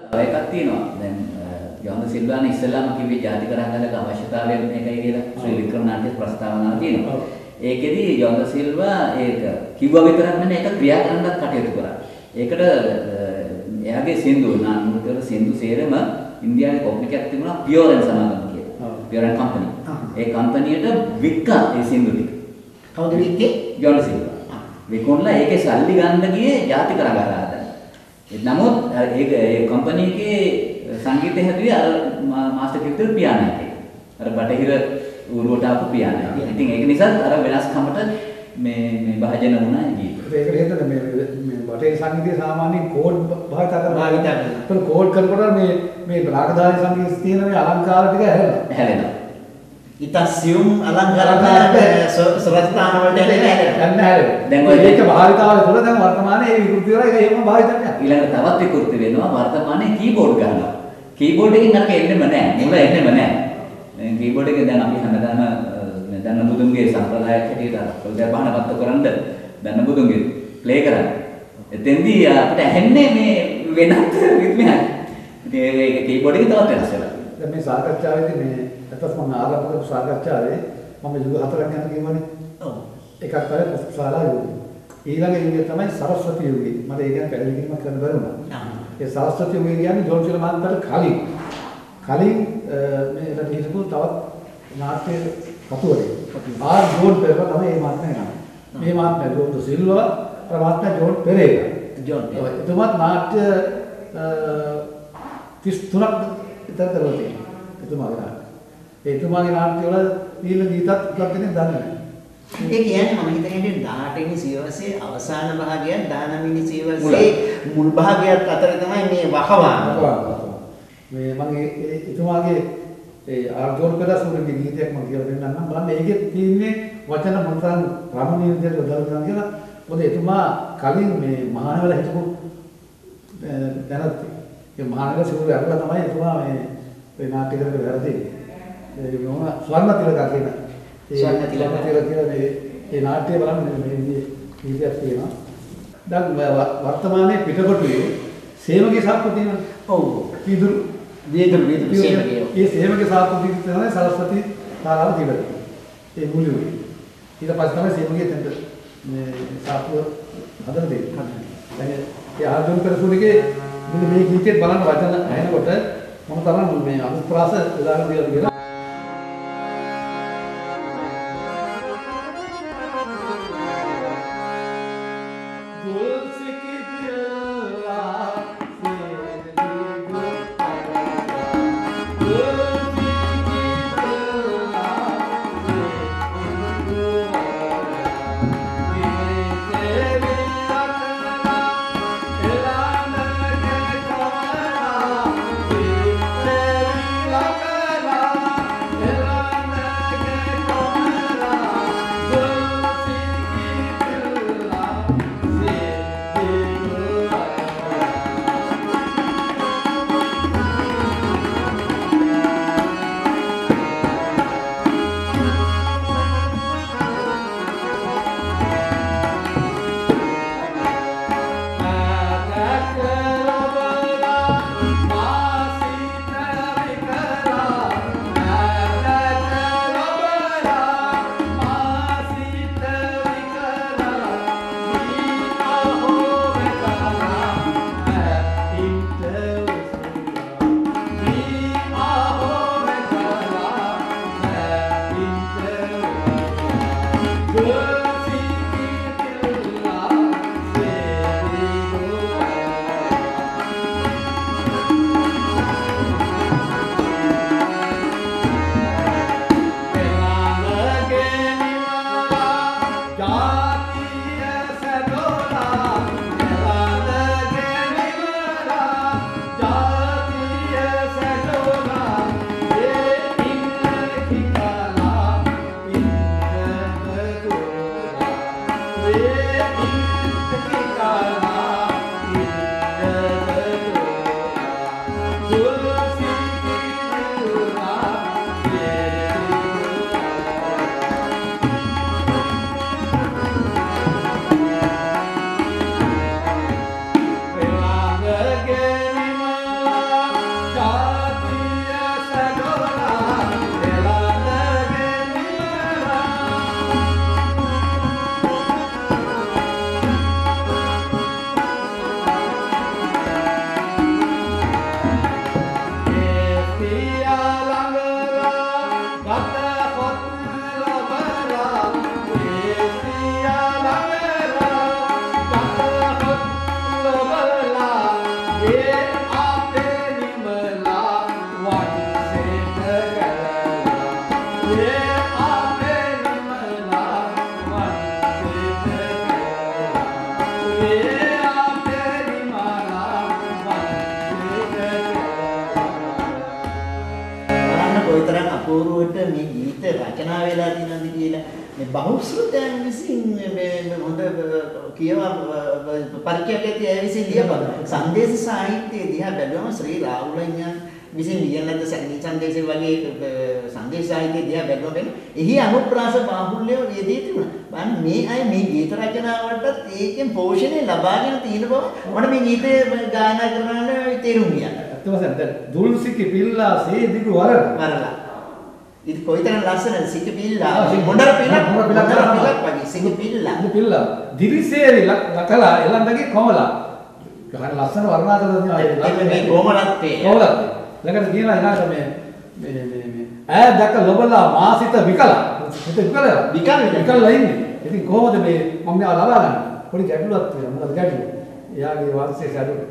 එකක් තියෙනවා. දැන් යොහන්න සිල්වානේ ඉස්සෙල්ලාම කිව්වේ ජාතික රංගනක අවශ්‍යතාවය මේකයි කියලා ශ්‍රී වික්‍රම නාට්‍ය ප්‍රස්තාවනාව තියෙනවා. ඒකෙදි යොහන්න සිල්වා ඒක කිව්වා විතරක් නෙමෙයි ඒක ක්‍රියා කරන්නත් කටයුතු කරා. ඒකට එයාගේ සින්දු නාට්‍යවල සින්දු සේරම ඉන්දියාවේ කොම්පැනි එකක් තිබුණා පියෝරන් සමාගම කියලා. පියෝරන් කම්පැනි. ඒ කම්පැනියට වික්කා ඒ සින්දු ටික. කවුද වික්කේ? යොහන්න සිල්වා. විකුණලා ඒකේ සල්ලි ගන්න ගියේ ජාතික රංගනාට. නමුත් ඒක ඒ කම්පැනි එකේ සංගීතය හැදුවේ අර මාස්ටර් කිව්තර පියානෝ එකේ. අර බටහිර ඌරුවට ආපු පියානෝ එක. ඉතින් ඒක නිසා අර වෙනස්කමට මේ මේ භාජන වුණා ගීත. ඒකට හේතුව මේ මේ බටහිර සංගීතයේ සාමාන්‍යයෙන් කෝඩ් භාවිත කරනවා. භාවිත කරනවා. ඒක කෝඩ් කරනකොට මේ මේ රාගදායක සංගීතයේ තියෙන මේ අලංකාර ටික හැලෙනවා. හැලෙනවා. ඉතසියුම් අලංකාරක සරස්ථාන වලට හැලෙනවා. යන්න හැලෙනවා. දැන් ඔය ඒක භාවිතාවල තුල දැන් වර්තමානයේ ඒ විකෘති වල ඒක එහෙම භාවිත කරනවා. ඊළඟට තවත් විකෘති වෙනවා වර්තමානයේ කීබෝඩ් ගන්නවා. කීබෝඩ් එකෙන් අරක එන්නෙම නැහැ. මුල එන්නෙම නැහැ. දැන් කීබෝඩ් එකෙන් දැන් අපි හැමදාම දන්න බුදුන්ගේ සම්ප්‍රදායක් හැටියට පොල්දෑ බහනපත්ත කරන්ද දන්න බුදුන්ගේ ප්ලේ කරන්නේ. එතෙන්දී අපිට ඇහෙන්නේ මේ වෙනත් රිද්මයක්. ඉතින් ඒක කීබෝඩ් එකේ තවත් වෙනස් වෙලා. දැන් මේ සාකච්ඡාවේදී මේ අතස් මම ආරම්භ කරපු සාකච්ඡාවේ මම යුග හතරක් ගැන කියවනේ. ඔව්. එකක් තමයි පුස්තකාලා යුගය. ඊළඟ යුගය තමයි සරස්වති යුගය. මට ඒක ගැන පැහැදිලි කිරීමක් කරන්න බැරුණා. ඒ සරස්වති යුගය කියන්නේ ජෝන්සිල මහන්තට කලින් කලින් මේ රට හිටපු තවත් නාට්‍ය කතුවරේ. ආර් ජෝන් පෙරේරා තමයි මේ මාත්මය නම. මේ මාත්මය ජෝන් සිල්වා ප්‍රමාත්මය ජෝන් පෙරේරා. ජෝන් පෙරේරා. එතුමාත් නාට්‍ය තිස් තුනක් විතර කරලා තියෙනවා. එතුමාගේ නාට්‍ය. ඒ එතුමාගේ නාට්‍ය වල නිල ගීතත් උගත් දෙනෙක් දන්නේ නැහැ. ඒ කියන්නේ මම හිතන්නේ දහඅට වෙනි සියවසේ අවසාන භාගයත් දහනව වෙනි සියවසේ මුල් භාගයත් අතර තමයි මේ වහවාන. මේ මම ඒ එතුමාගේ ඒ ආර්ජෝන් පෙරසුරගේ ගීතයක් මම කියලා දෙන්නම්. බලන්න ඒකේ තියෙන්නේ වචන මොනතරම් රමණීය විදිහට යොදලා තියෙනවා කියලා. මොකද එතුමා කලින් මේ මහානවල හිටපු දැනත් ඒ මහානවල සිවුරු අරලා තමයි එතුමා මේ මේ නාට්‍ය කරලා වැරදී. ඒ මොන ස්වර්ණ තිලක කියන ස්වර්ණ තිලක කියලා මේ ඒ නාට්‍ය බලන්න මේ විදිහේ ගීතයක් තියෙනවා. දැන් වර්තමානයේ පිටකොටුවේ සේවගේ සාප්පු තියෙනවා. ඔව්. පිදුරු වේදුරු වේදුරු සේවගේ. ඒ සේවගේ සාප්පු තියෙනවා සරස්වති තාරාව තිබෙනවා. ඒ මුලියුවේ. ඊට පස්සේ තමයි සේවගේ තෙන්ට මේ සාප්පු හදලා දෙන්නේ. දැන් ඒ ආර්ජුන පෙරසුරිගේ මෙන්න මේ ගීතේ බලන්න වචන ඇහෙනකොට මොන තරම් මේ අනුප්‍රාස උදාහරණ දීලා කියලා. කොයිතරම් අපූර්වට මේ ගීත රචනා වෙලා තියෙනවද කියලා මේ බහුශ්‍රතයන් විසින් මේ හොඳ කියවා පරිච්ඡේදයක් ඇති ඒ විසින් ලියපන් සංදේශ සාහිත්‍යයේ දිහා බැලුවම ශ්‍රී රාහුලඥාන් විසින් ලියන ලද සංදේශය වගේ සංදේශ සාහිත්‍යයේ දිහා බැලුවම එහි අනුප්‍රාස බාහුල්‍යය යෙදී තිබුණා. බලන්න මේ අය මේ ගීත රචනාවලටත් ඒකෙන් පෝෂණය ලබාගෙන තියෙන බව මට මේ ගීතය ගායනා කරන්න තේරුම් ගියා. ඇත්තම දැන් දුල්සිකි පිල්ලා සේදිගු වරල වරලා ඉතින් කොයිතරම් ලස්සනද සිකි පිල්ලා මොණර පිල්ලා මොණර පිල්ලා වගේ සිකි පිල්ලා පිල්ලා දිරිසේරි ලකලා එළඹගේ කොමලා ගහන ලස්සන වර්ණාතර දෙනවා මේ කොමලත්ේ කොමලත් ළඟට කියනවා එනාට මේ මේ මේ මේ ඈ දැක ලොබලා මාසිත විකලා හිත විකලා විකල් විකල්ලා ඉන්නේ ඉතින් කොහොමද මේ මම මේවා ලබා ගන්න පොඩි ගැටලුවක් තියෙනවා මොකද ගැටලුව එයාගේ වංශයේ ගැටලුව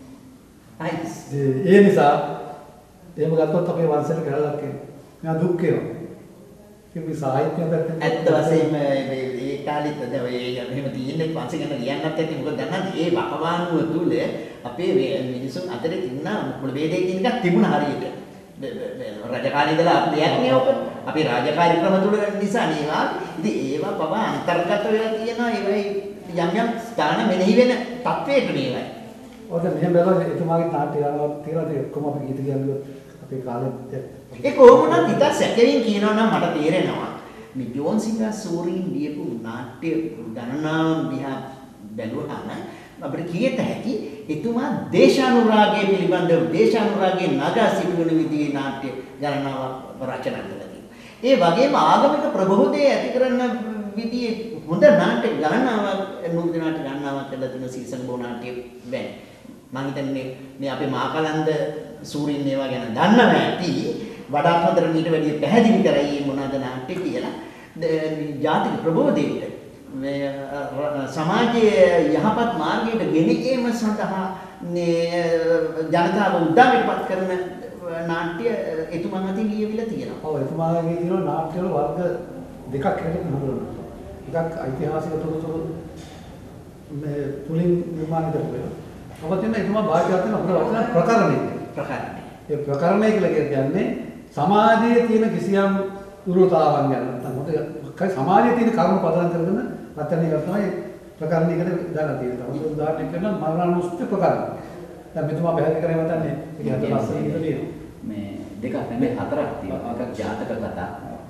ඒ නිසා එහෙම ගත්තොත් අපේ වංශයට ගැලලක් එන්නේ. මම දුක් වෙනවා. මේ සාහිත්‍ය පැත්තෙන් ඇත්ත වශයෙන්ම මේ කාලෙත් දැන් ඔය එහෙම තියෙන්නේ වංශ ගැන ලියන්නත් ඇති මොකද දන්නවද මේ වකවානුව තුල අපේ මිනිසුන් අතරේ තින්න මුල වේදේ කියන එකක් තිබුණා හරියට. රජකාරී ඉඳලා අපි දෙයක් නේ ඔක. අපි රාජකාරී ක්‍රම තුල නිසා නේවා. ඉතින් ඒවා බබ අන්තර්ගත වෙලා තියෙනවා ඒවයි යම් යම් ස්ථාන මෙනෙහි වෙන තත්වයකට මේවයි. ඔතන මෙහෙම බලලා එතුමාගේ නාට්‍ය ගානක් තියලා තියෙ ඔක්කොම අපි ගීත කියනවා අපේ කාලෙත් ඒ කොහොමද ඉතින් සැකයෙන් කියනවා නම් මට තේරෙනවා මේ ජෝන් සිංහා සූරීන් ලියපු නාට්‍ය ගණනාවන් දිහා බැලුවාම අපිට කියත හැකි එතුමා දේශානුරාගය පිළිබඳව දේශානුරාගයේ නගා සිටුවන විදිහේ නාට්‍ය ගණනාවක් රචනා කළා. ඒ වගේම ආගමික ප්‍රබෝධය ඇති කරන විදිහේ හොඳ නාට්‍ය ගණනාවක් නූතන නාට්‍ය ගණනාවක් කළා තියෙන සීසන් බෝ නාට්‍ය බෑ. මම හිතන්නේ මේ අපේ මාකලන්ද සූරීන් ඒවා ගැන දන්නවා ඇති වඩාත් හොඳට මීට වැඩිය පැහැදිලි කරයි මොනවාද නාට්‍ය කියලා. ජාතික ප්‍රබෝධයට මේ සමාජයේ යහපත් මාර්ගයට ගෙන ඒම සඳහා මේ ජනතාව උද්දාමයටපත් කරන නාට්‍ය එතුමන් අතින් ලියවිලා තියෙනවා. ඔව් එතුමාගේ තියෙන නාට්‍ය වල වර්ග දෙකක් හැටියට හඳුන්වනවා. එකක් ඓතිහාසික තොරතුරු මේ තුලින් නිර්මාණය කරපුවා. ඔබතුමා එතුමා භාෂාවෙන් කරන අපේ වචන ප්‍රකරණය. ප්‍රකරණය. ඒ ප්‍රකරණය කියලා කියන්නේ සමාජයේ තියෙන කිසියම් දුර්වලතාවන් ගැන නැත්නම් මොකද සමාජයේ තියෙන කර්ම පදනම් කරගෙන රචනය කරන තමයි ප්‍රකරණයකට දාලා තියෙනවා. උදාහරණයක් කරනවා මරණානුස්සති ප්‍රකරණ. දැන් මෙතුමා පැහැදිලි කරේ මතන්නේ ඒක හතර පස්සේ ඉඳලා මේ දෙකක් නෙමෙයි හතරක් තියෙනවා. එකක් ජාතක කතා.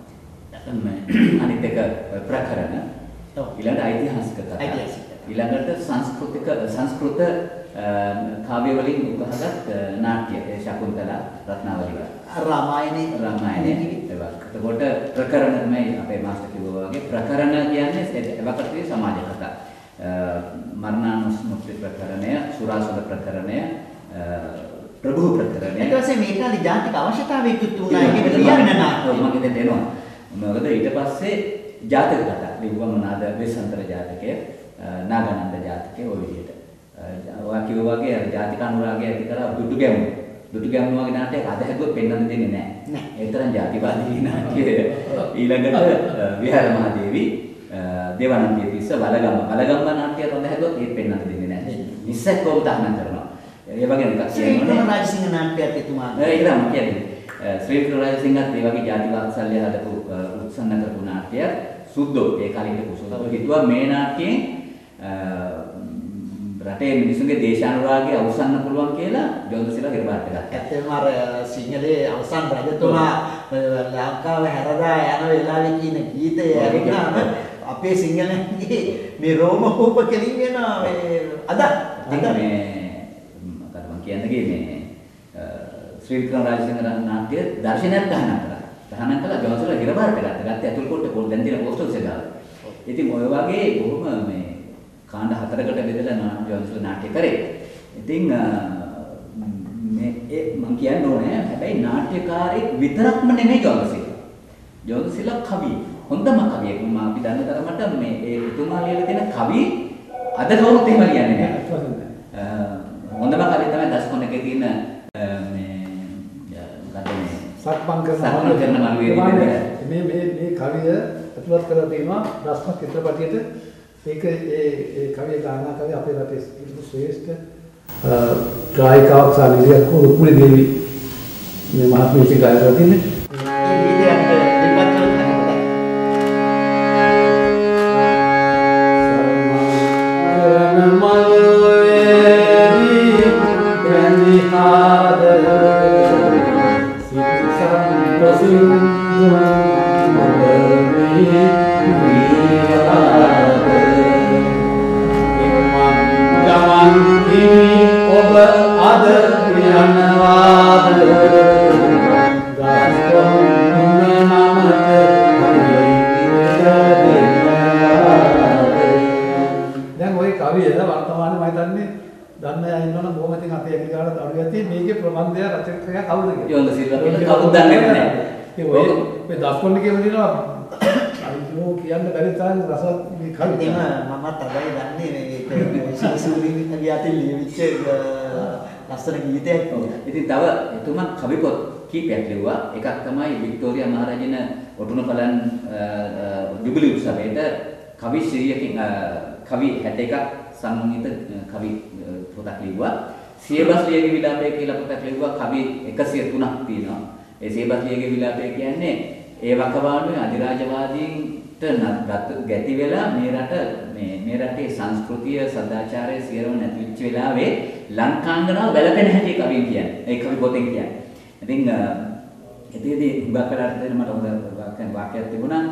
අනිත් එක ප්‍රකරණ. ඊළඟට ඓතිහාසික කතා. ඊළඟට සංස්කෘතික සංස්කෘත කාව්‍ය වලින් උකහාගත් නාට්‍ය ඒ ශකුන්තලා රත්නාවලිය රාමායනේ රාමායනේ ඒවා. එතකොට ප්‍රකරණ තමයි අපේ මාස්ටර් කිව්වා වගේ ප්‍රකරණ කියන්නේ ඒවකට සමාජ කතා. මරණානුස්මෘති ප්‍රකරණය, සුරාසුර ප්‍රකරණය, ප්‍රභූ ප්‍රකරණය. ඊට පස්සේ මේ කාලේ ජාතික අවශ්‍යතාවයක් තුනා ඒක ලියන්න නාට්‍ය. මම හිතේ දෙනවා. මොකද ඊට පස්සේ ජාතක කතා ලිව්වම නාද වෙසන්තර ජාතකය, නාගනන්ද ජාතකය ඔය විදිහට. ඔයා කිව්වා වගේ අර ජාතික අනුරාගය ඇති කරලා දුටු ගැමුණු. දුටු ගැමුණු වගේ නාටකයක් අද හැදුවොත් පෙන්වන්න දෙන්නේ නැහැ. නෑ. ඒ තරම් ජාතිවාදී නාට්‍ය. ඊළඟට විහාර මහදේවි, දේවානන්දිය තිස්ස, වලගම්ම. වලගම්ම නාට්‍යය අද හැදුවොත් ඒත් පෙන්වන්න දෙන්නේ නැහැ. නිස්සක්කව තහනම් කරනවා. ඒ වගේ එකක් ශ්‍රී වික්‍රම රාජසිංහ නාට්‍යයත් එතුමා. ඒක තමයි කියන්නේ. ශ්‍රී වික්‍රම රාජසිංහත් ඒ වගේ ජාති වාත්සල්‍ය හදපු උත්සන්න කරපු නාට්‍යය සුද්ධෝ ඒ කාලේ හිටපු සුද්ධෝ හිතුවා මේ නාට්‍යයෙන් රටේ මිනිසුන්ගේ දේශානුරාගය අවසන්න පුළුවන් කියලා ජෝතිසිලා හිරපාට ගත්තා. ඇත්තටම අර සිංහලේ අවසන් රජතුමා ලංකාව හැරදා යන වෙලාවේ කියන ගීතය ඇරෙනාම අපේ සිංහලයේ මේ රෝම කූප කෙලින් වෙනවා මේ අද අද මේ මොකද මම කියන්නේ මේ ශ්‍රී වික්‍රම රාජසිංහ නාට්‍ය දර්ශනයක් ගහනවා කරා. ගහනවා කළා ජෝතිසිලා හිරපාට ගත්තා. ගත්තේ අතුල් කොට පොල් දැන් දින පෝස්ට් ඔෆිස් එකේ. ඉතින් ඔය වගේ බොහොම මේ කාණ්ඩ හතරකට බෙදලා නාට්‍ය ජෝතිසිලා නාට්‍ය කරේ. ඉතින් මේ ඒ මම කියන්න ඕනේ හැබැයි නාට්‍යකාරයෙක් විතරක්ම නෙමෙයි ජෝතිසිලා. ජෝතිසිලා කවි. හොඳම කවියෙක්. මම අපි දන්න තරමට මේ ඒ එතුමා ලියලා තියෙන කවි අද කවුරුත් එහෙම ලියන්නේ නැහැ. හොඳම කවිය තමයි දස්කොන් එකේ තියෙන මේ මොකද මේ සක්මන් කරන සක්මන් කරන මළුවේ මේ මේ මේ කවිය අතුලත් කරලා තියෙනවා දස්කොන් චිත්‍රපටයේට. ඒක ඒ ඒ කවිය ගායනා කළේ අපේ රටේ ශ්‍රේෂ්ඨ ගායිකාවක් සාලියක් රුක්මිණී දේවී මේ මහත්මිය ගායනා කරලා තින්නේ. ඉතින් තව එතුමා කවි පොත් කීපයක් ලිව්වා. එකක් තමයි වික්ටෝරියා මහරජින ඔටුනපලන් ජුබිලි උත්සවයේට කවි ශ්‍රීයකින් කවි හැට එකක් සංගීත කවි පොතක් ලිව්වා. සියබස්ලියගේ විලාපය කියලා පොතක් ලිව්වා. කවි එකසිය තුනක් තියෙනවා. ඒ සියබස්ලියගේ විලාපය කියන්නේ ඒ වකවානුවේ අධිරාජවාදීන්ට ගැති වෙලා මේ රට මේ මේ රටේ සංස්කෘතිය සදාචාරය සියරම නැති වෙච්ච වෙලාවේ ලංකාංගනාව වැළපෙන හැටි කවියෙන් කියන්නේ. ඒ කවි පොතෙන් කියන්නේ. ඉතින් එතෙදී හුඟක් වෙලාට දෙන මට හොඳ වාක්‍යයක් තිබුණා.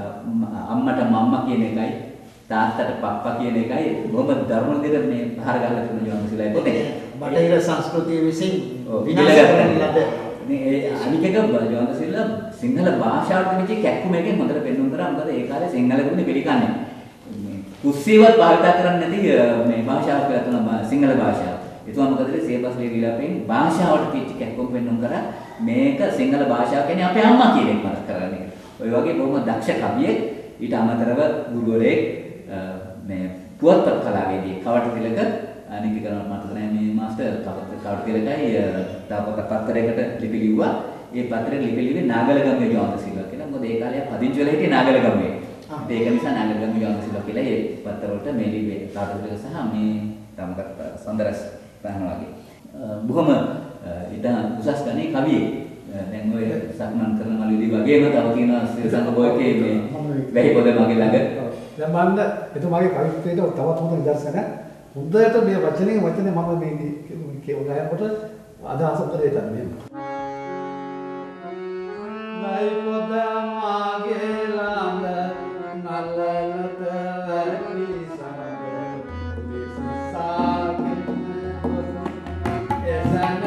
අම්මට මම්මා කියන එකයි තාත්තට පප්පා කියන එකයි බොහොම දරුණු දෙයක් මේ පහර ගහලා තුන ජෝන්සිලයි පොතේ. බටහිර සංස්කෘතිය විසින් විනාශ කරන ලද මේ අනික එක ජෝන්සිල සිංහල භාෂාවට විදි කැක්කුම එකෙන් හොඳට පෙන්වන්න කරා. මොකද ඒ කාලේ සිංහල ගුණ පිළිකන්නේ. කුස්සියවත් භාවිත කරන්නේ නැති මේ භාෂාවක් කියලා තමයි සිංහල භාෂාව. ඒතුම මොකදද සියබස්ලිය විලාපෙන් භාෂාවට පිටි කැක්කුම් පෙන්වන්න කරා. මේක සිංහල භාෂාව කියන්නේ අපේ අම්මා කියන එක මතක් කරගන්න. ඔය වගේ බොහොම දක්ෂ කවියෙක් ඊට අමතරව ගුරුවරයෙක් මේ පුවත්පත් කලාවේදී කවට තිලක අනික කරන මතක නැහැ මේ මාස්ටර් කවට තිලකයි තව පත්තරයකට ලිපි ලිව්වා. ඒ පත්‍රේ ලිපි ලිව්වේ නාගලගම්ගේ ජෝන්සිල්වා කියලා. මොකද ඒ කාලේ පදිංචි වෙලා හිටියේ නාගලගම්ගේ. ඒක නිසා නාගලගම්ගේ ජෝන්සිල්වා කියලා ඒ පත්‍ර වලට මේ ලිව්වේ කවට තිලක සහ මේ තමක සඳරස් පහන වගේ. බොහොම ඊට උසස් ගණේ කවියෙක්. දැන් ඔය සක්මන් කරන මළුවේදී වගේම තව තියෙනවා සිරසංග බෝයකේ මේ වැහි පොද මගේ ළඟ. දැන් මම එතුමාගේ කවිත්වයට තවත් හොඳ නිදර්ශනයක්. හොඳට මේ වචනේ වචනේ මම මේ කියවනකොට අදහස උත්තරේ තමයි. වැහි පොද මගේ ළඟ නලලත වැහි සමග විසසාකින් එසන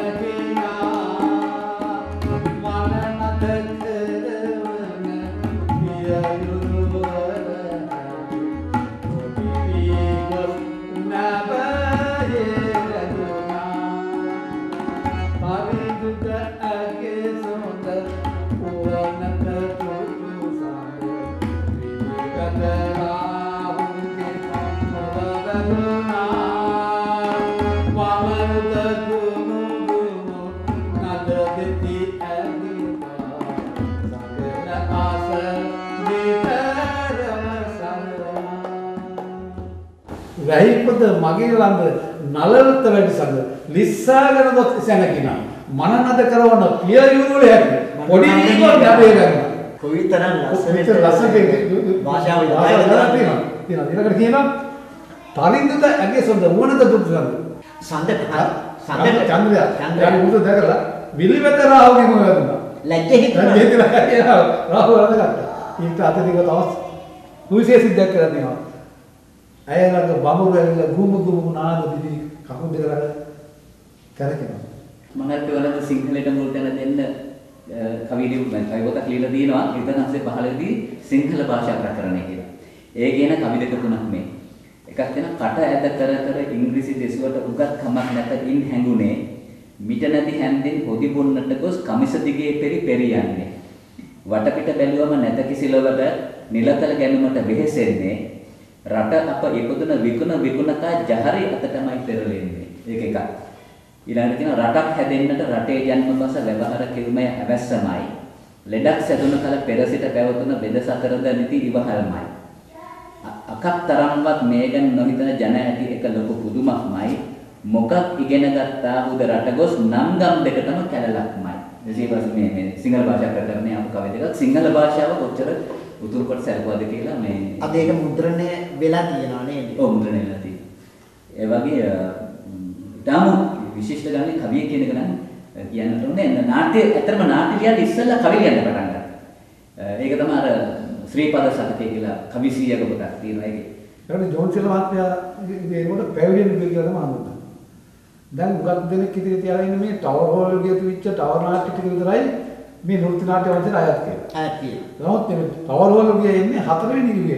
වැහිපොද මගේ ළඟ නලලත වැඩි සංග ලිස්සාගෙන ගොත් සැනකිනා මනනද කරවන පිය යුරුල හැටි පොඩි දීපෝ ගැබේ ගන්නවා කොයිතරම් ලස්සනට ලස්සනට භාෂාව තියෙනවා තියෙනවා ඊළඟට කියනවා තලින්දුද ඇගේ සොඳ වුණද දුක් සඳ සඳ සඳ චන්ද්‍රයා චන්ද්‍රයා මුතු දැකලා විලිවෙත රාහුගේ මොන වදුනා ලැජ්ජ හිතුණා ලැජ්ජ රාහුව වලකට ඊට අතදික තවස් කුයිසේ සිද්ධ කරලා තියෙනවා අයලක බඹුරු ඇවිල්ලා ගුම ගුම නාද දිවි කකුල් දෙක ළඟ කරකිනවා මම හිතුවලද සිංහලට මුල් තැන දෙන්න කවි ලියුම් කවි පොතක් ලියලා තියෙනවා ඉතින්හසේ පහළදී සිංහල භාෂා ප්‍රකරණය කියලා. ඒ කියන කවි දෙක තුනක් මේ. එකක් තියෙන කට ඇද කර කර ඉංග්‍රීසි දෙසුවට උගත් කමක් නැත ඉන් හැඟුනේ මිට නැති හැන්දෙන් පොදි බොන්නට ගොස් කමිස දිගේ පෙරි පෙරි යන්නේ. වටපිට බැලුවම නැත කිසිලවට නිලතල ගැනීමට වෙහෙසෙන්නේ රට අප ඉපදුන විකුණ විකුණකා ජහරි අතටමයි පෙරලෙන්නේ. ඒක එකක්. ඊළඟට කියන රටක් හැදෙන්නට රටේ ජන්මපස වැවහර කිල්මය අවැස්සමයි. ලෙඩක් සැදුන කල පෙර සිට පැවතුන බෙද සතරද නිති ඉවහල්මයි. අකක් තරම්වත් මේ ගැන නොහිතන ජන ඇති එක ලොකු පුදුමක්මයි. මොකක් ඉගෙන ගත්තා උද රට ගොස් නම් ගම් දෙකටම කැලලක්මයි. එසේපස් මේ මේ සිංහල භාෂා ප්‍රකරණයේ අප කවි දෙකක් සිංහල භාෂාව කොච්චර උතුරු කොට සැලකුවාද කියලා මේ අද ඒක මුද්‍රණය වෙලා තියෙනවා නේද? ඔව් මුද්‍රණය වෙලා තියෙනවා. ඒ වගේ ඊටම විශිෂ්ට ගානේ කවිය කියන එක නම් කියන්නට උනේ නාට්‍ය ඇත්තටම නාට්‍ය කියන්නේ ඉස්සෙල්ලා කවි කියන්න පටන් ගත්තා. ඒක තමයි අර ශ්‍රීපද සතකේ කියලා කවි සීයක කොටක් තියෙනවා ඒකේ. ඒකට ජෝන්සිල මහත්මයා ඒකට පැවිදි වෙන කියලා තමයි හඳුන්වන්නේ. දැන් මුගක් දෙනෙක් ඉදිරිය තියාගෙන ඉන්න මේ ටවර් හෝල් එකේ තිබිච්ච ටවර් නාට්‍ය ටික විතරයි මේ නෘත්‍ය නාට්‍ය වලට අයත් කියලා. අයත් කියලා. නමුත් මේ ටවර් හෝල් එකේ ඉන්නේ හතරවෙනි යුගයේ.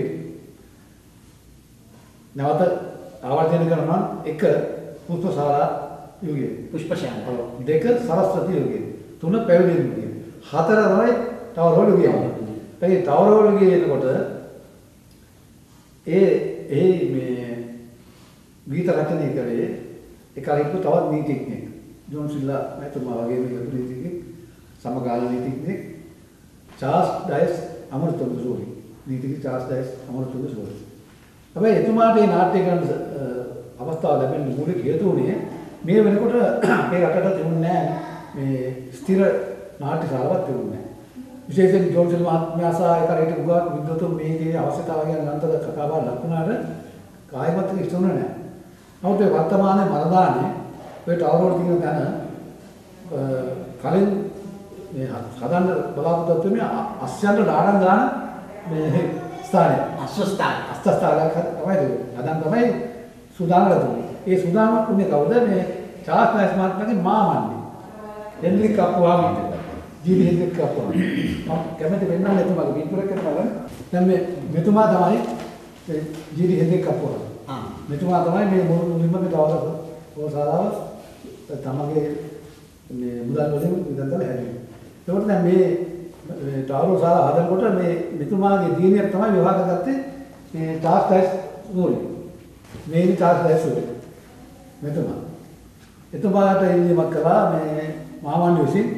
නැවත ආවර්ජන කරනවා එක පුෂ්පශාලා යුගයේ. පුෂ්පශාලා. දෙක සරස්වති යුගයේ. තුන පැවිදි යුගයේ. හතර තමයි ටවර් හෝල් යුගයේ. ඒ ටවර් හෝල් යුගයේ එනකොට ඒ ඒ මේ ගීත රචනය කරේ එක අරිප්පු තවත් නීතිඥයෙක්. ජෝන් සිල්ලා මහත්මයා වගේ මේ නීතිඥයෙක් සමකාලීන නීතිඥයෙක් චාල්ස් ඩයස් අමරතුංග සෝරි. නීතිඥ චාල්ස් ඩයස් අමරතුංග සෝරි. හැබැයි එතුමාට මේ නාට්‍ය කරන අවස්ථාව ලැබෙන්න මූලික හේතුව උනේ මේ වෙනකොට මේ රටට තිබුණේ නැහැ මේ ස්ථිර නාට්‍ය ශාලාවක් තිබුණේ නැහැ. විශේෂයෙන් ජෝන් සිල්ලා මහත්මයා සහ ඒ කරේට උගා විද්වතුන් මේ දේ අවශ්‍යතාවය ගැන අන්තර කතාබහ ලකුණාට කායමත් ඉස්සුනේ නැහැ. නමුත් ඒ වර්තමානයේ මරදානේ ඔය ටවර් වල තියෙන තැන කලින් මේ හදන්න බලාපොරොත්තු වෙන්නේ අස්යන්ට ඩාඩන් ගන්න මේ ස්ථානය. අස්වස්ථාන. අස්වස්ථානයක් තමයි දුන්නේ. හදන් තමයි සුදානට දුන්නේ. ඒ සුදානක් උනේ කවුද? මේ චාල්ස් ඩයස් මහත්මයාගේ මාමණ්ඩි. හෙන්රික් කප්පුවාම ජීවි හෙන්රික් කප්පුවාම. මම කැමති වෙනවා එතුමාගේ පිටුරක් කරනවා. දැන් මේ මෙතුමා තමයි ජීවි හෙන්රික් කප්පුවාම. ආ මෙතුමා තමයි මේ මුලින්ම මේ ටවර් ඕසාලාව තමගේ මේ මුදල් වලින් විදන්තල හැදුවේ. ඒකට දැන් මේ ටවර් ඕසාලාව හදනකොට මේ මෙතුමාගේ දිනියක් තමයි විවාහ කරගත්තේ මේ චාල්ස් ඩයස් සෝරි. මේ චාල්ස් ඩයස් සෝරි. මෙතුමා. එතුමාට ඉල්ලීමක් කළා මේ මාමණ්ඩි විසින්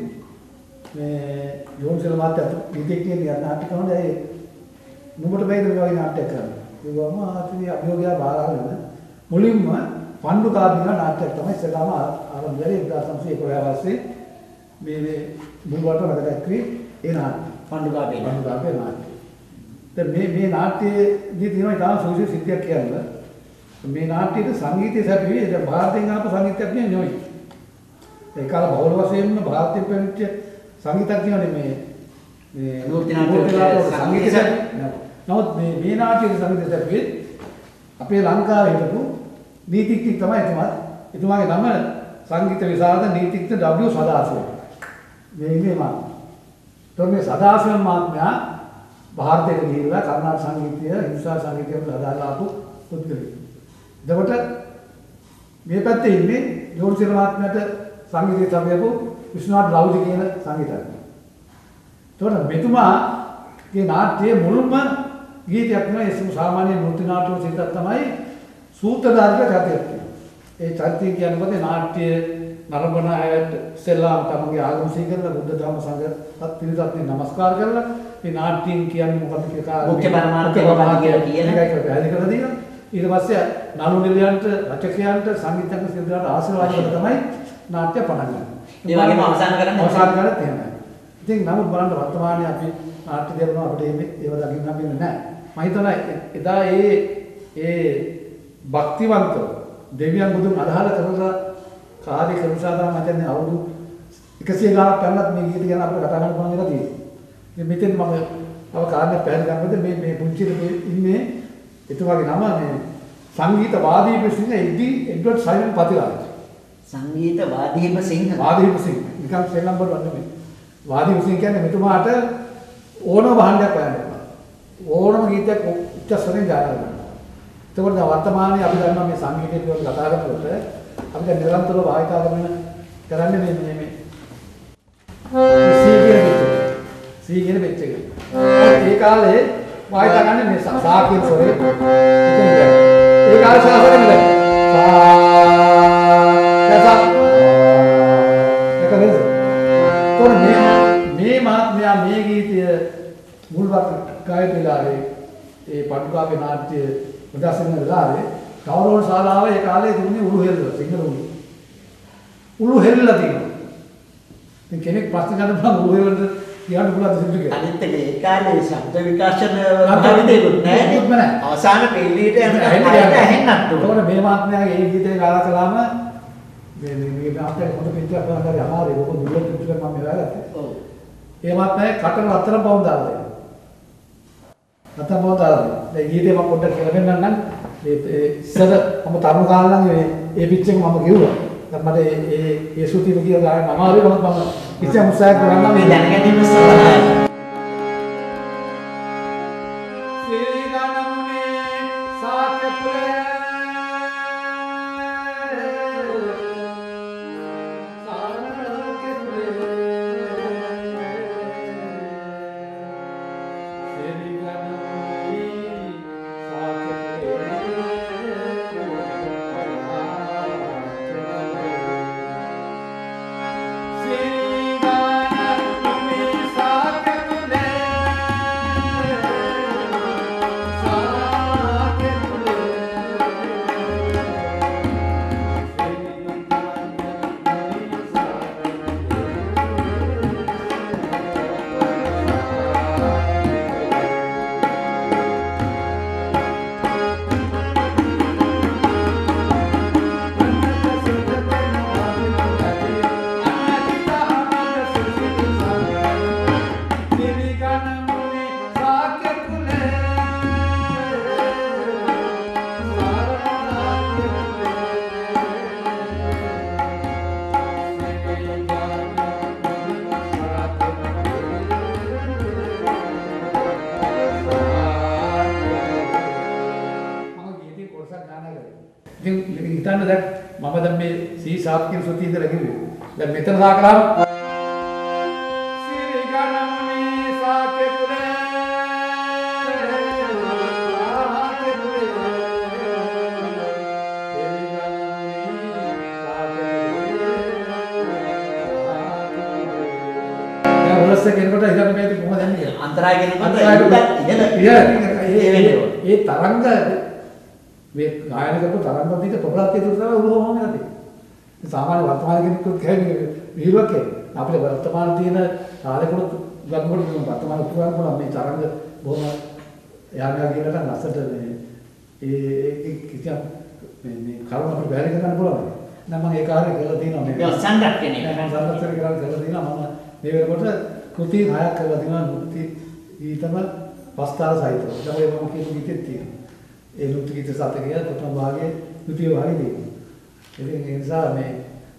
මේ ජෝන් සිල්ලා මහත්තයා නීතිඥයෙක් යන නාට්‍ය කරනවා ඒ නුඹට බැයිද මේ වගේ නාට්‍යයක් කරන්න. ඒවම ආත්මී අභියෝගය බාරගෙන මුලින්ම පණ්ඩු කාර්මික නාට්‍යයක් තමයි ඉස්සෙල්ලාම ආරම්භ කරේ එක්දාස් නවසිය එකොළහ වස්සේ මේ මේ මුල්වට වැඩ කළේ ඒ නාට්‍ය. පණ්ඩු කාර්මික පණ්ඩු කාර්මික නාට්‍ය. දැන් මේ මේ නාට්‍යයේදී තියෙනවා ඉතාම සුවිශේෂ සිද්ධියක් කියන්නේ. මේ නාට්‍යයේ සංගීතය සැපුවේ දැන් ಭಾರತයෙන් ආපු සංගීතයක් නෙවෙයි. ඒ කාල බහුල වශයෙන්ම ಭಾರතයෙන් පැමිණිච්ච සංගීතඥයෝනේ මේ මේ නෘත්‍ය නාට්‍ය සංගීතය සැපුවේ. නමුත් මේ මේ නාට්‍යයේ සංගීතය සැපුවේ අපේ ලංකාවේ හිටපු නීතිඥයෙක් තමයි එතුමා. එතුමාගේ නම සංගීත විශාරද නීතිඥ ඩබ්ලිව් සදාසිව. මේ ඉන්නේ මම. તો මේ සදාසිව මහත්මයා ಭಾರතයට ගිහිල්ලා කර්ණාටක සංගීතය, හිංසා සංගීතය හදාලා ආපු පුද්ගලෙක්. එතකොට මේ පැත්තේ ඉන්නේ ජෝන් සිල්ලා මහත්මයාට සංගීතය සැපයපු විශ්වනාථ ලව්ලි කියන සංගීතඥයා. එතකොට මෙතුමාගේ නාට්‍යයේ මුල්ම ගීතයක් නෙවෙයි ඒ සාමාන්‍ය නෘත්‍ය නාට්‍ය වල සිද්ධාක් තමයි සූත්‍රධාරික චරිතයක්. ඒ චරිතය කියන්නේ මොකද? නාට්‍ය නරඹන අයට සෙල්ලාම් තමගේ ආගම සීකරලා බුද්ධ ධර්ම සංඝ පිළිසත්නේ නමස්කාර කරලා මේ නාට්‍යයෙන් කියන්නේ මොකද කියලා මුඛ්‍ය පරමාර්ථය මොකක්ද කියලා කියන එකයි පැහැදිලි කරලා දෙනවා. ඊට පස්සේ නළු නිලියන්ට රචකයන්ට සංගීතඥ සිද්ධාට ආශිර්වාද කරලා තමයි නාට්‍ය පටන් ගන්නේ. ඒ වගේම අවසන් කරන්නේ අවසන් කරන්නේ එහෙමයි. ඉතින් නමුත් බලන්න වර්තමානයේ අපි නාට්‍ය දෙවනවා අපිට මේ ඒව දකින්න හම්බෙන්නේ නැහැ. මම හිතනවා එදා ඒ ඒ භක්තිවන්තව දෙවියන් බුදුන් අදහලා කරලා කාර්ය කරුසා තමයි මම කියන්නේ අවුරුදු එකසිය ගානක් පැනනත් මේ ගීත ගැන අපිට කතා කරන්න පුළුවන් වෙලා තියෙනවා. ඉතින් මෙතෙන් මම තව කාරණයක් පැහැදිලි කරනකොට මේ මේ පුංචි ඉන්නේ එතුමාගේ නම මේ සංගීත වාදී ප්‍රසිද්ධ එඩි එඩ්වඩ් සයිමන් පතිරාජ. සංගීත වාදීප සිංහ. වාදීප සිංහ. නිකන් ශ්‍රී ලංකාවට වන්නේ නෙමෙයි. වාදීප සිංහ කියන්නේ මෙතුමාට ඕනම භාණ්ඩයක් හොයන්න පුළුවන්. ඕනම ගීතයක් උච්චස්වරයෙන් ගායනා කරනවා. එතකොට දැන් වර්තමානයේ අපි දන්නවා මේ සංගීතය පිළිබඳව කතා කරනකොට අපි දැන් නිරන්තරව භාවිතා කරන කරන්නේ මේ මේ මේ සී කියන පිට් එක. ඒ කාලේ භාවිතා කරන්නේ මේ සා කියන ස්වරේ. ඒ කාලේ සා ස්වරේ නෙවෙයි. සා එකද? තොර මේ මේ මාත්මයා මේ ගීතය මුල්වත් ගායක වෙලාවේ ඒ පටුකාවේ නාට්‍ය ප්‍රදර්ශන වෙලාවේ කවරෝල් ශාලාව ඒ කාලේ තිබුණේ උළු හෙල්ල සිංහල උළු. උළු හෙල්ලලා තියෙනවා. ඉතින් කෙනෙක් ප්‍රශ්න ගන්න පුළුවන් උළු හෙල්ලට කියන්න පුළුවන් දෙයක් කියලා. අනිත් එක ඒ කාලේ ශබ්ද විකාශන මහවිද්‍යාලෙකුත් නැහැ. අවසාන පෙළීට යන හැටි ඇහෙන්නත් උන. ඒකෝර මේ මාත්මයාගේ ඒ ගීතේ ගාලා කළාම මේ මේ මාතේ හොඳ පිටයක් කරන කරේ අමාරුයි. ඔක දුර්ලභ පිටයක් මම මෙයාගත්තේ. ඔව්. ඒ මාතේ කටන අතර බවුන් දාලා දෙනවා. අතර බවුන් දාලා දෙනවා. දැන් ඊයේ මම පොඩ්ඩක් කියලා දෙන්නම් නම් මේ ඉස්සර මම තරුණ කාලේ නම් මේ ඒ පිච් එක මම කිව්වා. දැන් මට ඒ ඒ ඒ සුතිම කියලා ගන්න අමාරුයි. නමුත් මම ඉතින් උත්සාහ කරනවා මේ දැනගැනීම සඳහා. හිතන්න දැන් මම දැන් මේ සී ෂාප් කියන සුති ඉඳලා කිව්වේ. දැන් මෙතන සාකලාම සී ගණමුනි සාකේ පුරේ සාකේ පුරේ සී ගණමුනි සාකේ පුරේ දැන් ඔලස්ස කෙනකොට හිතන්න මේ කොහොමද යන්නේ අන්තරාය කෙනකොට ඒ තරංග මේ ගායන කරපු තරංග දිට ප්‍රබලත්වයේ තුර තමයි උරුම නැති. මේ සාමාන්‍ය වර්තමාන කෙනෙකුත් කියන්නේ විහිළුවක් කියන්නේ. අපිට වර්තමාන තියෙන කාලෙකට ගන්නකොට වර්තමාන උපකරණ වල මේ තරංග බොහොම යාගා කියනට නැසට මේ ඒ ඒ කිසියම් මේ මේ කරුණ අපිට බැරි කරන්න පුළුවන්. නම් මම ඒ කාර්යය කරලා තියෙනවා මේ. ඒක සංරක්ෂණය. මම සංරක්ෂණය කරලා කරලා තියෙනවා මම මේ වෙනකොට කෘති හයක් කරලා තියෙනවා මුක්ති ගීතම පස්තාර සහිතව. ඒක මම කියපු ගීතෙත් තියෙනවා. ඒ නෘත්‍ය ගීත සතකය ප්‍රථම භාගයේ ද්විතීය භාගයේ දෙනවා. ඉතින් ඒ නිසා මේ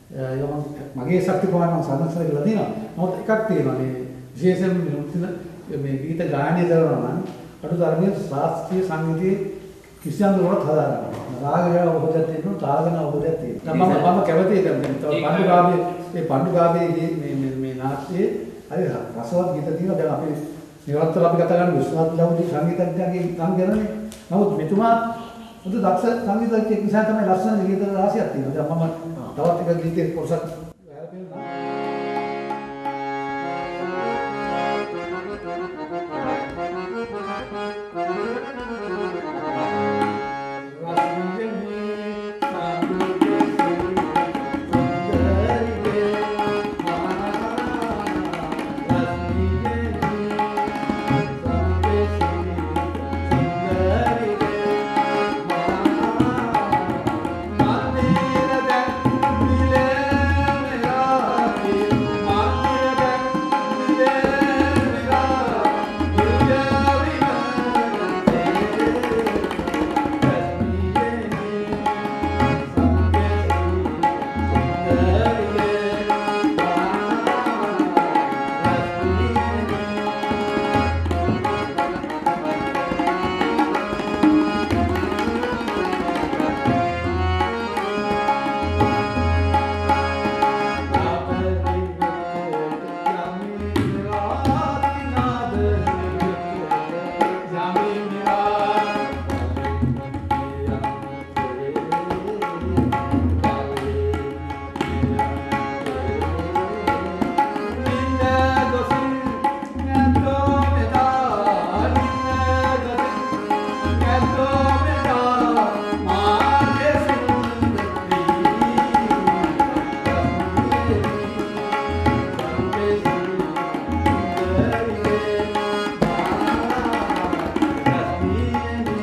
යම මගේ ශක්ති ප්‍රමාණය මම සම්මත කරලා දෙනවා. මොකද එකක් තියෙනවා මේ විශේෂයෙන්ම නෘත්‍ය මේ ගීත ගායනය කරනවා නම් අනුතරමේ ශාස්ත්‍රීය සංගීතයේ කිසියම් දුරකට හදාගන්නවා. රාගය අවබෝධයක් තියෙනවා, තාලගෙන අවබෝධයක් තියෙනවා. මම මම කැමති එක මේ පණ්ඩුකාභයේ මේ පණ්ඩුකාභයේ මේ මේ මේ නාට්‍යයේ හරි රසවත් ගීත තියෙනවා. දැන් අපි නිරන්තරව අපි කතා කරන්නේ විශ්වනාථ ලව්ලි සංගීතඥයාගේ ගීතම් ගැනනේ. නමුත් මෙතුමා මුද දක්ෂ සංගීතඥයෙක් නිසා තමයි ලස්සන ගීත රාශියක් තියෙනවා. දැන් මම තවත් එක ගීතයක කොටසක් වැරදෙනවා.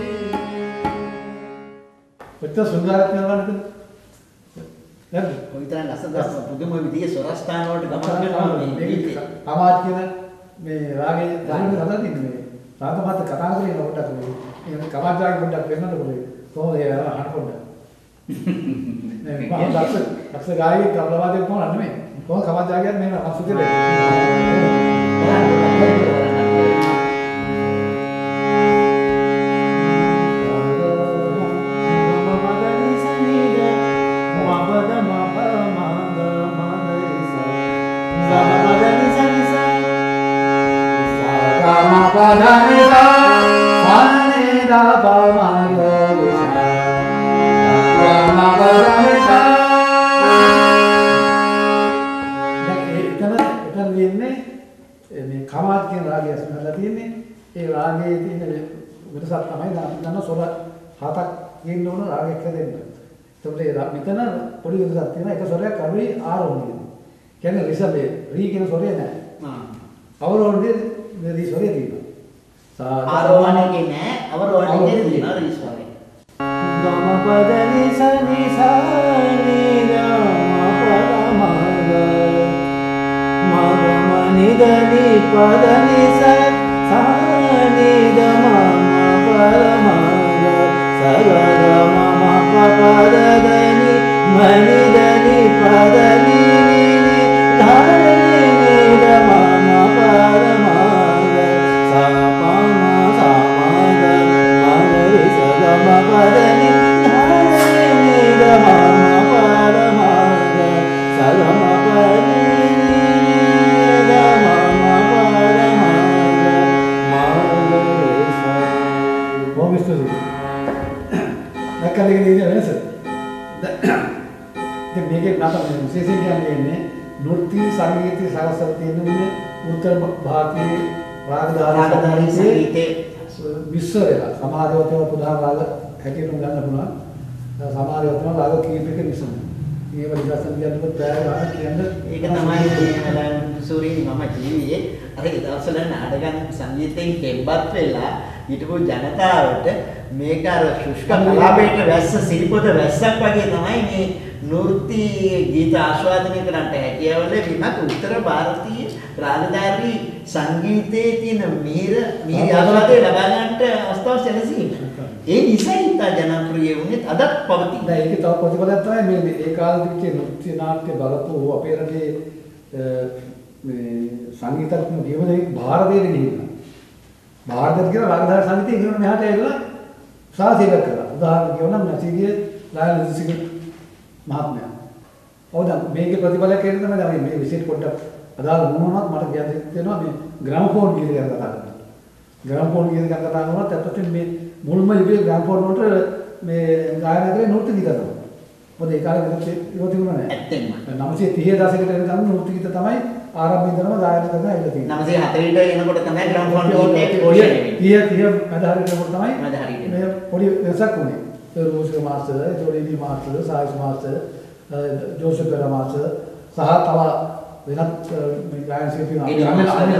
කොච්චර සුන්දරක් කියනවද? නේද? කොවිත රසදස් පුදුම විදිහේ සොරස්ථාන වලට ගමන් කරනවා මේ ගීතේ. තමාත් කියන මේ රාගේ රාගේ හදලා තින්නේ මේ රාගමත් කතා කරගෙන පොඩ්ඩක් මේ කමාජාගේ පොඩ්ඩක් වෙනකොට පොඩි කොහොමද ඒ අහන්න පොඩ්ඩක්. නේ මම දැක්ක දැක්ක ගායක කවදාවත් කොහොමද නෙමෙයි. කොහොම කමාජාගේ මේ අසුතිල. මේ කමාත් කියන රාගය අසුනලා තියෙන්නේ ඒ රාගයේ තියෙන වෙනසක් තමයි ගන්න සොර හතක් තියෙන්න ඕන රාගයක් හැදෙන්න. ඒකට ඒ මෙතන පොඩි වෙනසක් තියෙනවා එක සොරයක් අරුයි ආරෝහණය. කියන්නේ රිසබේ රී කියන සොරේ නැහැ. ආ. අවරෝහණේ දී සොරේ තියෙනවා. ආරෝහණේ නෑ අවරෝහණේ තියෙනවා රී සොරේ. ගම පද නිස නිසා නිදනි පද නිස සානිද මම පරමංග සගර මම පදදනි මනිදනි පද නිනි ධරණි නිද මම පරමංග සපම සමග මගරි සගම පදනි ධරණි නිද මම පරමංග සගම පදනි කලේ ඉන්නේ වෙනස. දැන් මේකේ නැතම විශේෂයෙන් කියන්නේ නෘත්‍ය සංගීත සාරසල් තියෙනුනේ උත්තර භාරතීය රාගධාරී සංගීතයේ විශ්වවල සමාජවතව පුදා රාග හැටියට ගන්න පුළුවන්. සමාජවතව රාග කීපයක විසම. මේ වලිදාසන් කියනකොට බෑ ගන්න කියන්නේ ඒක තමයි මේ සූරීනි මම ජීවියේ අර ඒ දවස්වල නාටකන් සංගීතයෙන් කෙම්බත් වෙලා හිටපු ජනතාවට මේක අර ශුෂ්ක කලාපයට වැස්ස සිරිපොද වැස්සක් වගේ තමයි මේ නෘත්‍ය ගීත ආස්වාදනය කරන්නට හැකියාවල විමත් උත්තර ಭಾರತೀಯ රාගධාරී සංගීතයේ තියෙන මීර මීර ආස්වාදය ලබා ගන්නට අවස්ථාව සැලසීම. ඒ නිසා ඉතා ජනප්‍රිය වුණේ අදත් පවතී. දැන් ඒකේ තව ප්‍රතිපලයක් තමයි මේ ඒ කාලෙදිගේ නෘත්‍ය නාට්‍ය බලපු අපේ රටේ මේ සංගීතඥ ජීවනයේ ಭಾರತයේ ගිහිල්ලා ಭಾರತයේ කියන රාගධාරී සංගීතය ඉගෙන මෙහාට ඇවිල්ලා සාහිත්‍ය කරලා උදාහරණ කියවනම් නැතිගේ ලයනල් සිංහ මහත්මයා. ඔව් දැන් මේකේ ප්‍රතිඵලයක් කියන තමයි දැන් මේ විශේෂ පොඩ්ඩක් අදාළ මොනවත් මට කියන්න තියෙනවා මේ ග්‍රැමෆෝන් ගීත ගැන කතා කරනවා. ග්‍රැමෆෝන් ගීත ගැන කතා කරනකොට ඇත්තටම මේ මුල්ම යුගයේ ග්‍රැමෆෝන් වලට මේ ගායනා කරේ නෘත්‍ය ගීත තමයි. මොකද ඒ කාලේ නෘත්‍ය ඉව තිබුණා නෑ. ඇත්තෙන්ම. නවසිය තිහ දශකයට එනකම් නෘත්‍ය ගීත තමයි ආරම්භ ඉඳන්ම ගායනා කරන ඇවිල්ලා තියෙන්නේ. නවසිය හතළියට එනකොට තමයි ග්‍රැමෆෝන් ගීතේ පෝෂණය වෙන්නේ. තිහ තිහ මැද හරියට එනකොට තමයි මැද හරියට මේ පොඩි වෙනසක් වුණේ. ඒ Roshaka master, Jordini master, Sais master, Joseph පෙර මාස්ටර් සහ තව වෙනත් මේ ගායන ශිල්පීන්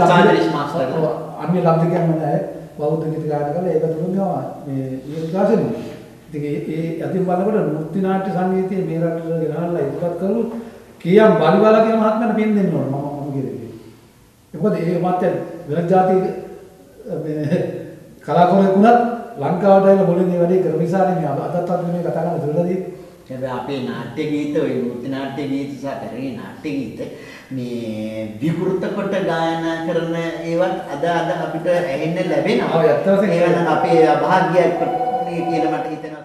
අන්‍ය ලබ්ධිකයන් නැහැ බෞද්ධ ගීත ගායනා කරලා ඒක තුරුනවා මේ ඊට ඉතින් ඒ අතින් බලනකොට නෘත්‍ය නාට්‍ය සංගීතයේ මේ රටට ගෙනල්ලා ඉදපත් කරු කීයම් බලිබලා කියන මහත්මයාට පින් දෙන්න ඕන මම මම කියන්නේ. මොකද ඒ මාත්‍ය වෙන જાති මේ කලාකරුවෙකුණත් ලංකාවට ඇවිල්ලා මුලින්ම වැඩේ කරපු නිසානේ මේ අදත් අද මේ කතා කරන දුරදී හැබැයි අපේ නාට්‍ය ගීත ඔය නෘත්‍ය නාට්‍ය ගීත සහ පෙරේ නාට්‍ය ගීත මේ විකෘත කොට ගායනා කරන ඒවත් අද අද අපිට ඇහෙන්න ලැබෙනවා. ඔව් ඇත්තටම ඒක නම් අපේ අභාග්‍යයක් කියලා මට හිතෙනවා.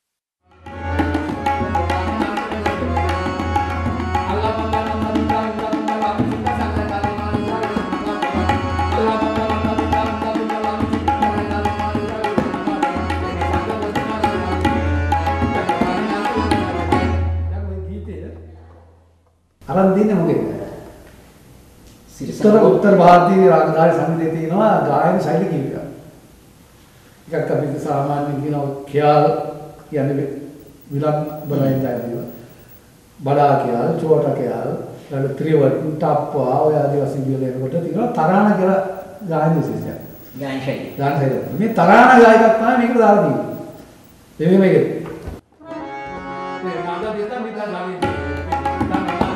අරන් දින්නේ මොකෙද? උත්තර උත්තර ಭಾರತೀಯ රාගධාරී සංගීතයේ තියෙනවා ගායන ශෛලී කීපයක්. එකක් අපි සාමාන්‍යයෙන් කියනවා ඛයාල් කියන්නේ විලක් බලයෙන් දානවා. බඩා ඛයාල්, චෝටා ඛයාල්, ඊළඟ ත්‍රිවර්ණ, ටප්පා ඔය ආදී වශයෙන් කියනකොට තියෙනවා තරාණ කියලා ගායන විශේෂයක්. ගායන ශෛලිය. ගායන ශෛලිය. මේ තරාණ ගායකක් තමයි මේකට දාලා තියෙන්නේ. මේ මේකේ. මේ නාද දෙත මිතා ගානේ.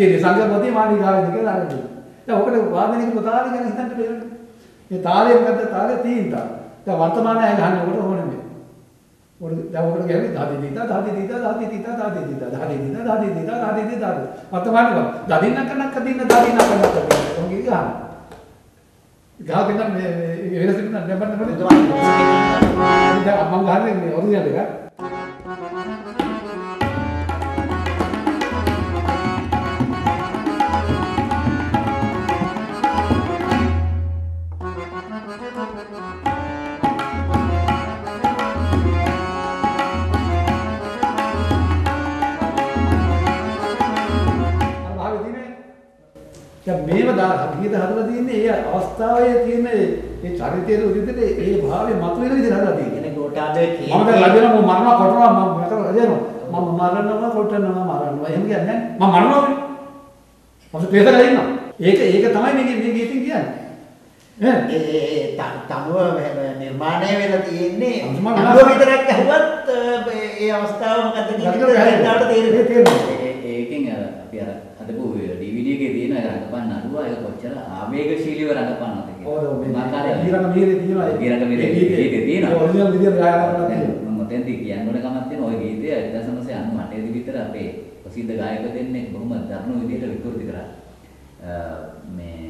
කච්චේ සංගමෝදී මානි ගාවෙද කියලා අරගෙන. දැන් ඔකට වාදනය කරන තාලේ ගැන හිතන්න බැහැ. මේ තාලේ මොකද්ද තාලේ තීන්තා. දැන් වර්තමානයේ අය ගහන්නේ ඔකට ඕනේ මේ. ඔකට දැන් ඔකට කියන්නේ දාදී දීතා දාදී දීතා දාදී දීතා දාදී දීතා දාදී දීතා දාදී දීතා දාදී දීතා වර්තමානයේ දාදින්න කනක් කදින්න දාදින්න කනක් කදින්න. ඔගේ ගහන. ගහගෙන මේ වෙනස වෙන නම්බර් නම්බර් දැන් මම ගහන්නේ මේ ඔරිජිනල් එක. දැන් මේව ගීත හදලා තියෙන්නේ ඒ අවස්ථාවේ තියෙන ඒ චරිතයේ උදිතේ ඒ භාවය මතුවෙන විදිහට හදලා තියෙන්නේ. එනේ ගෝඨාභය කියන්නේ මම දැන් රජන මම මරනවා කොටනවා මම මට රජනවා මම මරනවා කොටනවා මරනවා එහෙම කියන්නේ මම මරනවා මම තේරෙලා ඉන්නවා. ඒක ඒක තමයි මේ මේ ගීතෙන් කියන්නේ. ඒ ඒ තනුව නිර්මාණය වෙලා තියෙන්නේ තනුව විතරක් ඇහුවත් ඒ අවස්ථාව මොකද්ද කියලා තේරෙන්නේ. ඒකෙන් අපි අර හදපු ඩීවීඩී එකේ තියෙන රංගපන්න අඩුව ඒක කොච්චර ආවේගශීලීව රංගපන්නවද කියලා. ඔව් ඔව් මේ ගීරක මීරේ තියෙනවා. ගීරක මීරේ ගීතේ තියෙනවා. ඒ ඔරිජිනල් විදියට ගායනා කරලා තියෙනවා. මම මෙතෙන්දී කියන්න ඕන කමක් තියෙනවා. ওই ගීතය එක්දහස් නවසිය අනූඅට දී විතර අපේ ප්‍රසිද්ධ ගායක දෙන්නෙක් බොහොම දරුණු විදියට විකෘති කරා. මේ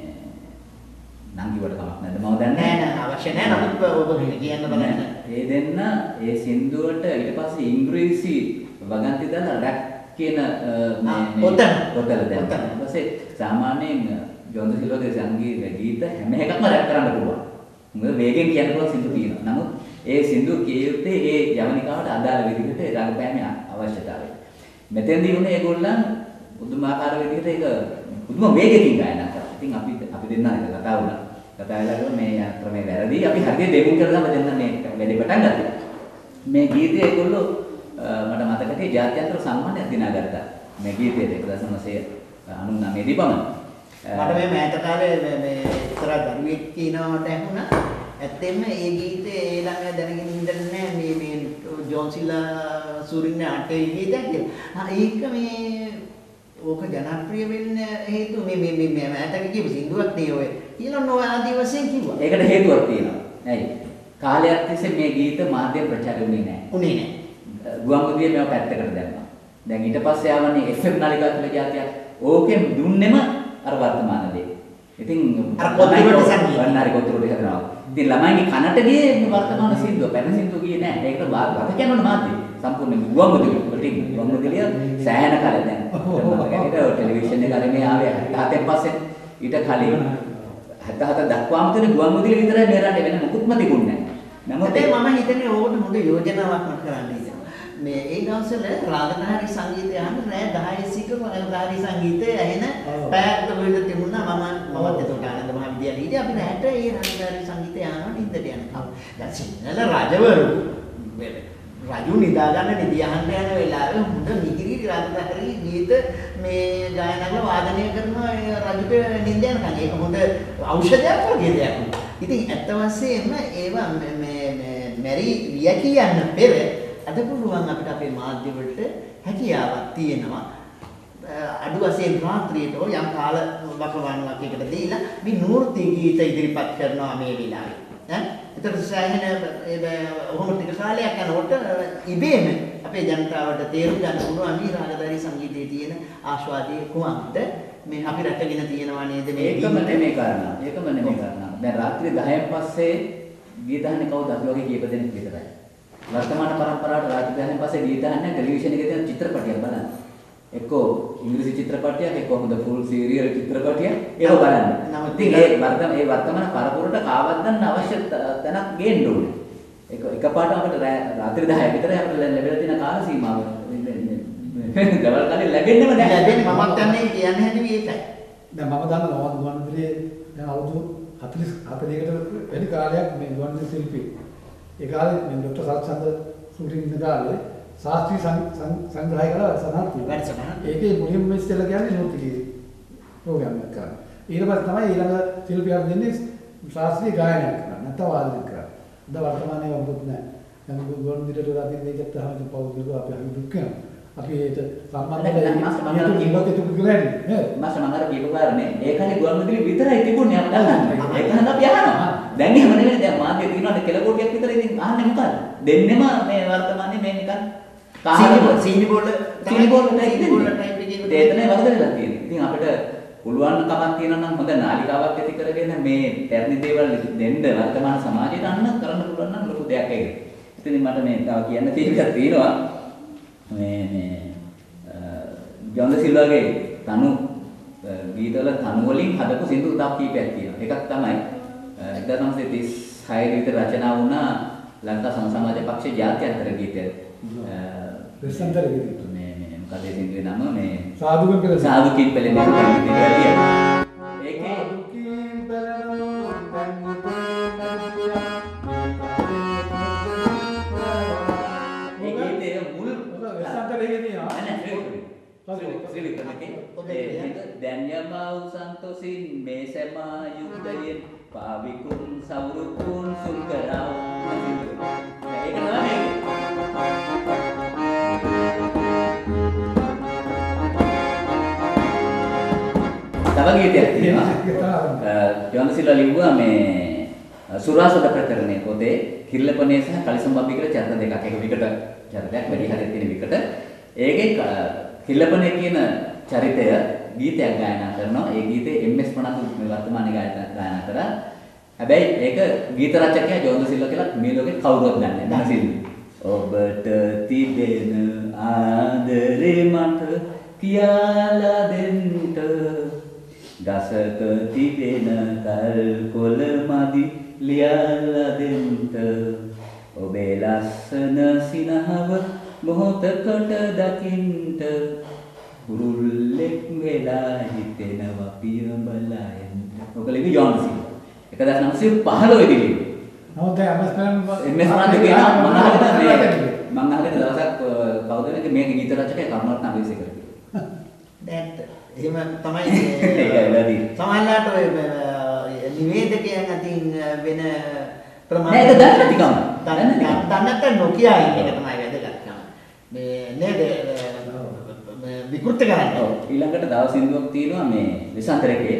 නංගිවට කමක් නැද්ද මම දන්නේ නෑ නෑ අවශ්‍ය නෑ නමුත් ඔබ කියන්න බලන්න. ඒ දෙන්න ඒ සින්දුවට ඊට පස්සේ ඉංග්‍රීසි වගන්ති දාලා රැප් කියන මේ පොතන පොතල දැන් ඊට පස්සේ සාමාන්‍යයෙන් ජොන්ද සිල්වාගේ සංගීත ගීත හැම එකක්ම රැප් කරන්න පුළුවන්. මොකද වේගෙන් කියන්න පුළුවන් සින්දු තියෙනවා. නමුත් ඒ සින්දු කියෙත්තේ ඒ යවනිකාවට අදාළ විදිහට රඟපෑමේ අවශ්‍යතාවය. මෙතෙන්දී උනේ ඒගොල්ලන් පුදුමාකාර විදිහට ඒක පුදුම වේගකින් ගායනා කරා. ඉතින් අපි අපි දෙන්නා එක කතා වුණා. කතා වෙලා මේ ක්‍රමේ වැරදි. අපි හරියට දෙමුන් කරලා දෙන්න මේ වැඩේ පටන් ගත්තා. මේ ගීතය ඒගොල්ලෝ මට මතකයි ජාත්‍යන්තර සම්මානයක් දිනාගත්තා. මේ ගීතයට එක්දහස් නවසිය අනූනවය දී පමණ. මට මේ මෑත කාලේ මේ මේ ඉස්සරහ දරුවෙක් කියනවට ඇහුණා. ඇත්තෙන්ම ඒ ගීතේ ඒ ළඟ දැනගෙන ඉඳන්නේ නැහැ මේ මේ ජෝන්සිලා සූරින් අටේ ගීතයක් කියලා. ඒක මේ ඕක ජනප්‍රිය වෙන්න හේතුව මේ මේ මේ මෑතක කියපු සින්දුවක් නේ ඔය. ඊළඟ ඔය ආදි වශයෙන් කිව්වා. ඒකට හේතුවක් තියෙනවා. ඇයි? කාලයක් තිස්සේ මේ ගීත මාධ්‍ය ප්‍රචාරය වුණේ නැහැ. උනේ නැහැ. ගුවන්විදුලිය මේව පැත්තකට දැම්මා. දැන් ඊට පස්සේ ආවනේ එෆ් එම් නාලිකා කියලා જાතියක්. ඕකෙන් දුන්නෙම අර වර්තමාන දේ. ඉතින් අර පොත්වලට සංගීත වන්නාරි පොත්වලට හදනවා. ඉතින් ළමයිගේ කනට ගියේ මේ වර්තමාන සින්දුව, පැන සින්දුව ගියේ නැහැ. ඒකට වාද කියනවනේ මාධ්‍ය. සම්පූර්ණ ගුවන්විදුලිය වලින් ගුවන්විදුලිය සෑහෙන කාලෙ දැන්. මම ටෙලිවිෂන් එක අර මේ ආවේ හතෙන් පස්සේ ඊට කලින් හත හත දක්වාම තියෙන ගුවන්විදුලිය විතරයි මේ රටේ වෙන මොකුත්ම තිබුණේ නැහැ. නමුත් මම හිතන්නේ ඕකට හොඳ යෝජනාවක් මම කරන්න ඉතින්. මේ ඒ දවස්වල රාගධාරී සංගීතය අහන්න රෑ දහය සිට රාගධාරී සංගීතය ඇහෙන පැයක් විතර තිබුණා. මම මමත් ඒකට ආනන්ද මහවිද්‍යාලයේ හිටියේ. අපි රැට ඒ රාගධාරී සංගීතය අහනවා නිින්දට යනකම්. දැන් සිංහල රජවරු රජු නිදා ගන්න නිදි අහන්න යන වෙලාවේ හොඳ මිහිරි රාගධාරී ගීත මේ ගායනා කරලා වාදනය කරනවා රජුට නිින්ද යනකම්. ඒක හොඳ ඖෂධයක් වගේ දෙයක්. ඉතින් ඇත්ත වශයෙන්ම ඒවා මේ මෙරි විය කියන්න පෙර අද පුළුවන් අපිට අපේ මාධ්‍ය වලට හැකියාවක් තියෙනවා. අඩු වශයෙන් රාත්‍රියට යම් කාල වකවානුවක් එකට දීලා මේ නූර්ති ගීත ඉදිරිපත් කරනවා මේ වෙලාවේ. ඈ ඒතර සෑහෙන ඔහොම ටික කාලයක් යනකොට ඉබේම අපේ ජනතාවට තේරුම් ගන්න පුළුවන් මේ රාගධාරී සංගීතයේ තියෙන ආස්වාදයේ කුමක්ද මේ අපි රැකගෙන තියෙනවා නේද මේ ඒකම නෙමෙයි කාරණා. ඒකම නෙමෙයි කාරණා. දැන් රාත්‍රී දහයෙන් පස්සේ ගීත අහන්නේ කවුද? අපි වගේ කීප දෙනෙක් විතරයි. වර්තමාන පරම්පරාවට රාත්‍රී දහයෙන් පස්සේ ගීත අහන්නේ ටෙලිවිෂන් එකේ තියෙන චිත්‍රපටයක් බලන්න. එක්කෝ ඉංග්‍රීසි චිත්‍රපටයක්, එක්කෝ හොඳ ෆුල් සීරියල් චිත්‍රපටයක් ඒක බලන්න. ඉතින් ඒ වර්තමාන ඒ වර්තමාන පරපුරට කාවත් ගන්න අවශ්‍ය තැනක් ගේන්න ඕනේ. ඒක එකපාරට අපිට රාත්‍රී දහය විතරයි අපිට ලැබෙලා තියෙන කාල සීමාව. දවල් කාලේ ලැබෙන්නේම නැහැ. ලැබෙන්නේ මමත් යන්නේ කියන්නේ හැටි ඒකයි. දැන් මම දන්නවා ගුවන්විදුලියේ දැන් අවුරුදු හතළිස් හතළිහකට වැඩි කාලයක් මේ ගුවන්විදුලි ශිල්පී. ඒ කාලේ මේ ડોક્ટર සල්චන්ද්‍ර සූරින් ඉන්න කාලේ ශාස්ත්‍රීය සංග්‍රහය කරලා සඳහන් තියෙනවා. ඒකේ මුලින්ම ඉස්සෙල්ලා කියන්නේ නෘත්‍ය ප්‍රෝග්‍රෑම් එකක් කරනවා. ඊට පස්සේ තමයි ඊළඟ ශිල්පියා දෙන්නේ ශාස්ත්‍රීය ගායනයක් කරනවා. නැත්නම් වාදනය කරනවා. අද වර්තමානයේ වුණත් නැහැ. දැන් ගුවන්විදුලියට රාත්‍රී දෙකක් තමයි පවුල් කරලා අපි හරි දුක් වෙනවා. අපි ඒක දැන් මාස්ටර් මම අර සම්බන්ධව කියපු- ඉන්නත් ඒක කියලා නේද? මාස්ටර් මම අර කියපු කාරණේ ඒකනේ ගුවන්විදුලි විතරයි තිබුණේ අපිට අහන්න. ඒක හන්ද අපි අහනවා. දැන් එහෙම නෙවෙයි දැන් මාධ්‍ය තියෙනවානේ කෙලකොටියක් විතර ඉතින් අහන්නේ මොකද? දෙන්නෙම මේ වර්තමානයේ මේ නිකන් සීනි බෝල් සීනි බෝල් සීනි බෝල් ටයිප් සීනි බෝල් ටයිප් එකේ ඒතනේ වරදලා තියෙන්නේ. ඉතින් අපිට පුළුවන් කමක් තියෙනවා නම් හොඳ නාලිකාවක් ඇති කරගෙන මේ පැරණි දේවල් දෙන්න වර්තමාන සමාජයට අන්න කරන්න පුළුවන් නම් ලොකු දෙයක් ඒක. ඉතින් මට මේ තව කියන්න තියෙන එකක් තියෙනවා. මේ මේ ජොන්ද සිල්වාගේ තනු ගීතවල තනු වලින් හදපු සින්දු තාක් කීපයක් තියෙනවා. එකක් තමයි එක්දාස් නවසිය තිස් හය විතර රචනා වුණා ලංකා සමාජ පක්ෂ ජාත්‍යන්තර ගීතය. වෙස්සන්තර ගීතය. මේ මේ මොකද ඒ සින්දුවේ නම මේ සාදුකම් පෙළ සාදුකින් පෙළෙන ගීතය. ඒකේ සාදුකින් පෙළෙන ඒ ගීතයේ මුල් වෙස්සන්තර එකේ තියෙනවා. දැන් යමා උසන්තොසින් මේ සැමා යුද්ධයෙන් පාවිකුන් සවුරුකුන් සුල්කරා ඒක නෑ තව ගීතයක් තියෙනවා ජොන් සිල්වා ලිව්වා මේ සුරාසුද ප්‍රකරණයේ පොතේ කිල්ලපනේ සහ කලිසම්බබ්බි කියලා චරිත දෙකක් එක විකට චරිතයක් වැඩි හරියක් තියෙන විකට ඒකේ කිල්ලපනේ කියන චරිතය ගීතයක් ගායනා කරනවා. ඒ ගීතේ එම් එස් ප්‍රනාන්දු මේ වර්තමානයේ ගායනා කරා. හැබැයි ඒක ගීත රචකයා ජෝන්ද සිල්වා කියලා මේ ලෝකේ කවුරුවත් දන්නේ නැහැ. ඔබට තිබෙන ආදරේ මට කියලා දෙන්න. දසක තිබෙන කල් කොළ මදි ලියලා දෙන්න. ඔබේ ලස්සන සිනහව මොහොතකට දකින්ට කුරුල්ලෙක් වෙලා හිතෙනවා පිය බලායන්. ඔක ලිවි ජෝන් සිල්වා. එක්දාස් නවසිය පහළොව දී ලිව්වා. නමුත් දැන් M S Fernando M S Fernando කියනවා මම අහගෙන මේ මම අහගෙන දවසක් කවුද මේක මේක ගීත රචකයා කරුණාරත්න අබේසේකර කියලා. දැක්ට එහෙම තමයි ඒකයි වැඩි. සමහරවිට ඔය නිවේදකයන් අතින් වෙන ප්‍රමාණය නෑ ඒක දන්නේ නැතිකම. දන්නේ නැත්නම් නොකිය ඉන්න එක තමයි වැදගත්කම. මේ නේද විකෘත කරන්නේ. ඔව් ඊළඟට දවස් සින්දුවක් තියෙනවා මේ විසන්තරකේ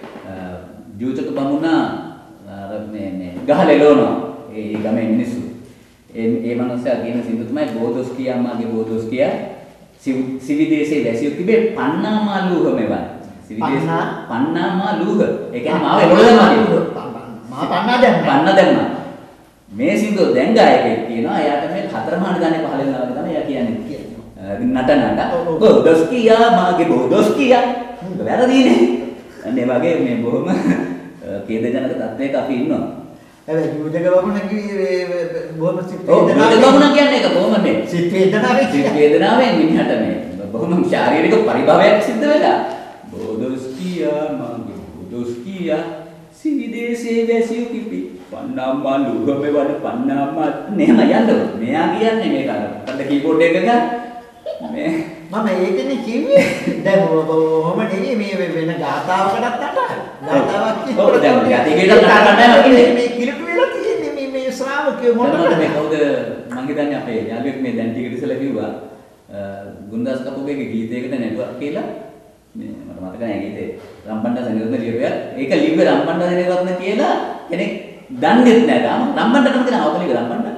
ජූතක බමුණා අර මේ මේ ගහලෙලවනවා ඒ ගමේ මිනිස්සු. ඒ ඒ මනුස්සයා කියන සින්දුව තමයි බෝදොස් කියා මාගේ බෝදොස් කියා සිවිදේශේ වැසියෝ තිබේ පන්නාමාලූහ මෙවන්. සිවිදේශ පන්නාමාලූහ. ඒ කියන්නේ මාව එළවල දැම්මා. මා පන්නා දැම්මා. පන්න දැම්මා. මේ සින්දුව දැන් ගායකයෙක් කියනවා එයාට මේ හතරමාන ගානේ පහල වෙනවා වගේ තමයි එයා කියන්නේ. නටනට බෝදොස් කියා මාගේ බෝදොස් කියා. වැරදීනේ. අනේ වගේ මේ බොහොම කේදජනක තත්වයක අපි ඉන්නවා. හැබැයි යුදක බමුණ කිව්වේ බොහොම සිත් ඔව් යුදක බමුණ කියන්නේ ඒක බොහොම මේ සිත් වේදනාවේ සිත් වේදනාවෙන් මිනිහට මේ බොහොම ශාරීරික පරිභවයක් සිද්ධ වෙලා බෝදොස් කියා මගේ බෝදොස් කියා සිවිදේශේ වැසියෝ කිපි පන්නාමාලූහ මෙවන පන්නාමා නේම යන්න මෙයා කියන්නේ මේක අර කීබෝඩ් එක ගන්න මේ මම ඒකනේ කිව්වේ දැන් ඔහොම නෙවෙයි මේ වෙන ගාතාවකටත් අට ගාතාවක් ඔව් දැන් යතිගේට නටන්න මේ කිලුට වෙලා තියෙන්නේ මේ මේ ශ්‍රාවකයෝ මොනවද මේ කවුද මං හිතන්නේ අපේ යාළුවෙක් මේ දැන් ටිකට ඉස්සලා කිව්වා ගුණදාස් කපුගේ ගීතයකට නැටුවක් කියලා මේ මට මතක නැහැ ගීතේ රම්බණ්ඩා සෙනෙරත්න ලියුවා ඒක ලිව්වේ රම්බණ්ඩා සෙනෙරත්න කියලා කෙනෙක් දන්නේ නැහැ තාම රම්බණ්ඩාටම කියන අවකලික රම්බණ්ඩා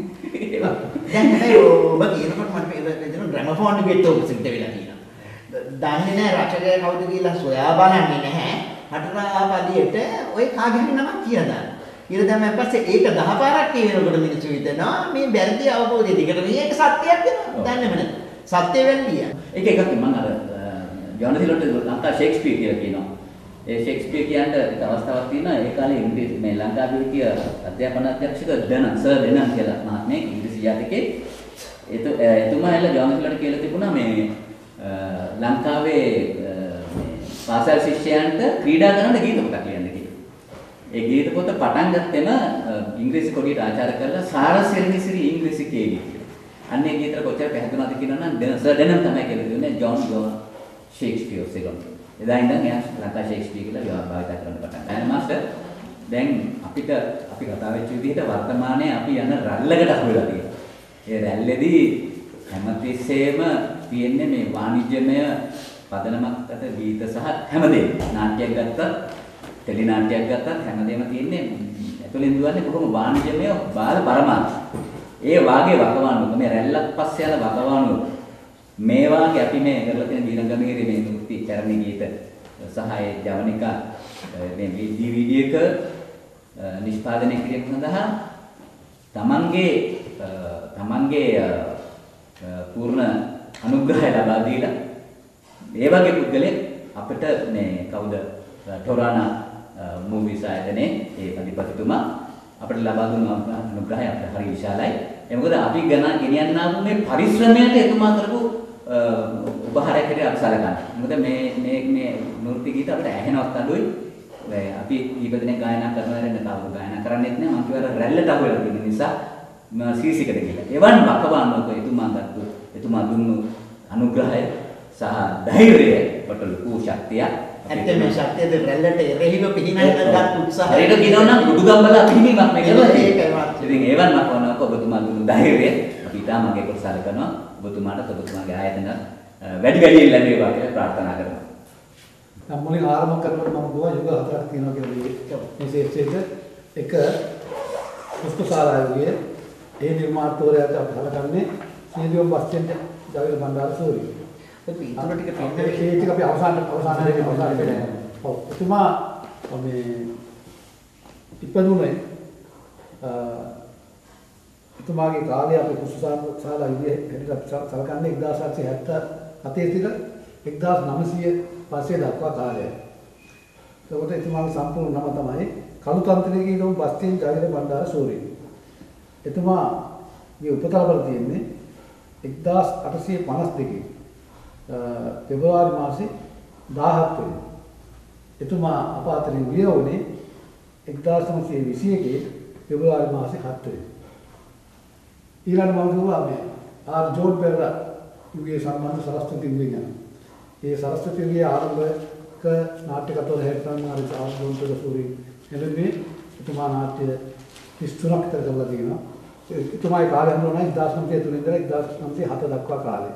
දැන් නෑ ඔබ කියනකොට මට මේ ග්‍රැමෆෝන් එකේ තෝක සිද්ධ වෙලා තියෙනවා. දන්නේ නෑ රචකයා කවුද කියලා සොයා බලන්නේ නැහැ. හටරා පදියට ඔය කාගේ හරි නමක් කියලා දාන්න. ඊට දැම්මන් පස්සේ ඒක දහ පාරක් කියනකොට මිනිස්සු හිතනවා මේ වැරදි අවබෝධය දිගට මේක සත්‍යයක් වෙනවා. දන්නේම නෑ. සත්‍ය වෙන්නේ. ඒක එකක් මම අර ජෝන් සිල්වාට ලංකා ෂේක්ස්පියර් කියලා කියනවා. ඒ ෂේක්ස්පියර් කියන්නේ එක අවස්ථාවක් තියෙනවා ඒ කාලේ ඉංග්‍රීසි මේ ලංකාවේ හිටිය අධ්‍යාපන අධ්‍යක්ෂක ඩනන් සර් ඩනන් කියලා මහත්මයෙක් ඉංග්‍රීසි යාතිකේ ඒත එතුමා ඇවිල්ලා ජෝන් සිල්වාට කියලා තිබුණා මේ ලංකාවේ පාසල් ශිෂ්‍යයන්ට ක්‍රීඩා කරන්න ගීත පොතක් ලියන්න කියලා. ඒ ගීත පොත පටන් ගත්තෙම ඉංග්‍රීසි කොටියට ආචාර කරලා සාරසිරිනිසිරි ඉංග්‍රීසි කේවි කියලා. අන්න ඒ ගීතර කොච්චර පැහැදුනාද කියනවා නම් සර් ඩනන් තමයි කියලා දුන්නේ ජෝන් ජෝන් ෂේක්ස්පියර් සෙකන්ඩ්. එදා ඉඳන් එයා ලංකා ෂේක්ස්පියර් කියලා ව්‍යවහාර භාවිත කරන්න පටන් ගත්තා. මාස්ටර් දැන් අපිට අපි කතා වෙච්ච විදිහට වර්තමානයේ අපි යන රැල්ලකට අහු වෙලා තියෙනවා. ඒ රැල්ලේදී හැමතිස්සෙම තියෙන්නේ මේ වාණිජ්‍යමය පදනමක් අත ගීත සහ හැමදේම නාට්‍යයක් ගත්තත් ටෙලි නාට්‍යයක් ගත්තත් හැමදේම තියෙන්නේ ඇතුලෙන් දුවන්නේ කොහොම වාණිජ්‍යමය බාල පරමාර්ථ. ඒ වාගේ වකවානුව මේ රැල්ලක් පස්සේ යන වකවානුව මේ වාගේ අපි මේ කරලා තියෙන දීනගමීරේ මේ නෘත්‍ය චරණ ගීත සහ ඒ ජවනිකා මේ ඩී වී ඩී එක නිෂ්පාදනය කිරීම සඳහා තමන්ගේ තමන්ගේ පූර්ණ අනුග්‍රහය ලබා දීලා ඒ වගේ පුද්ගලෙක් අපිට මේ කවුද ටොරානා මූවිස් ආයතනයේ ඒ අධිපතිතුමා අපිට ලබා දුන්න අනුග්‍රහය අපිට හරි විශාලයි. ඒ මොකද අපි ගණ ගෙනියන්න ආපු මේ පරිශ්‍රමයට එතුමා කරපු උපහාරයක් හැටියට අපි සැලකනවා. මොකද මේ මේ මේ නෘත්‍ය ගීත අපිට ඇහෙනවත් අඩුයි. අපි ඊප දිනේ ගායනා කරනවා නේද? කවුරු ගායනා කරන්නේත් නෑ. මම කියවර රැල්ලට අහු වෙලා තියෙන නිසා මම සීසිකට ගිහලා. එවන් වකවානුවක එතුමා ගත්තු එතුමා දුන්නු අනුග්‍රහය සහ ධෛර්යය කොට ලොකු ශක්තියක්. ඇත්තටම මේ ශක්තියද රැල්ලට එරෙහිව පිහිනගත් උත්සාහය. හරියට කියනවා නම් උඩුගම්බලා පිහිනීමක් මේ කරලා තියෙනවා. ඉතින් එවන් වකවානුවක ඔබතුමා දුන්නු ධෛර්යය අපි තාම මගේ කොට සැලකනවා. ඔබතුමාට ඔබතුමාගේ ආයතන වැඩි වැඩියෙන් ලැබේවා කියලා ප්‍රාර්ථනා කරනවා. නම් මුලින් ආරම්භ කරනකොට මම ගෝවා යුග හතරක් තියෙනවා කියලා මේ ශේෂ්ත්‍රයක එක පුස්තකාලයේ ඒ නිර්මාතෘවරයාට අපි හලකන්නේ සීලියම් බස්ටෙන්ට ජවීර බණ්ඩාර සූරි. ඒක ඊටු ටික පෙන්නන ඒ ටික අපි අවසාන අවසානයේ අවසානයේ වෙන්නේ. ඔව් එතුමා මේ ඉපදුනේ එතුමාගේ කාලේ අපි පුස්තකාලා විදිහට හැටියට සලකන්නේ එක්දාස් අටසිය හැත්තෑ හතේ සිට එක්දාස් නවසිය පස්සේ දක්වා කාලය. ඒකට එතුමාගේ සම්පූර්ණ නම තමයි කළුතන්ත්‍රයේ ඉඳන් බස්තින් ජවීර බණ්ඩාර සූරි. එතුමාගේ උපත ලබලා තියෙන්නේ එක්දාස් අටසිය පනස් දෙකේ පෙබරවාරි මාසේ දාහක් වෙනිදා. එතුමා අප අතරින් ගිය වුණේ එක්දාස් නවසිය විසි එකේ පෙබරවාරි මාසේ හත් වෙනිදා. ඊළඟ මම කිව්වා මේ ආර් ජෝඩ් පෙරේරා යුගයේ සම්බන්ධ සරස්වති යුගය ගැන. ඒ සරස්වති යුගයේ ආරම්භක නාට්‍ය කතෝල හැටනම් ආරි ආරම්භක සූරි එළඹේ එතුමා නාට්‍ය තිස් තුනක් විතර කරලා තියෙනවා. එතුමාගේ කාලය හඳුනනවා එක්දාස් නවසිය තුන ඉඳලා එක්දාස් නවසිය හත දක්වා කාලය.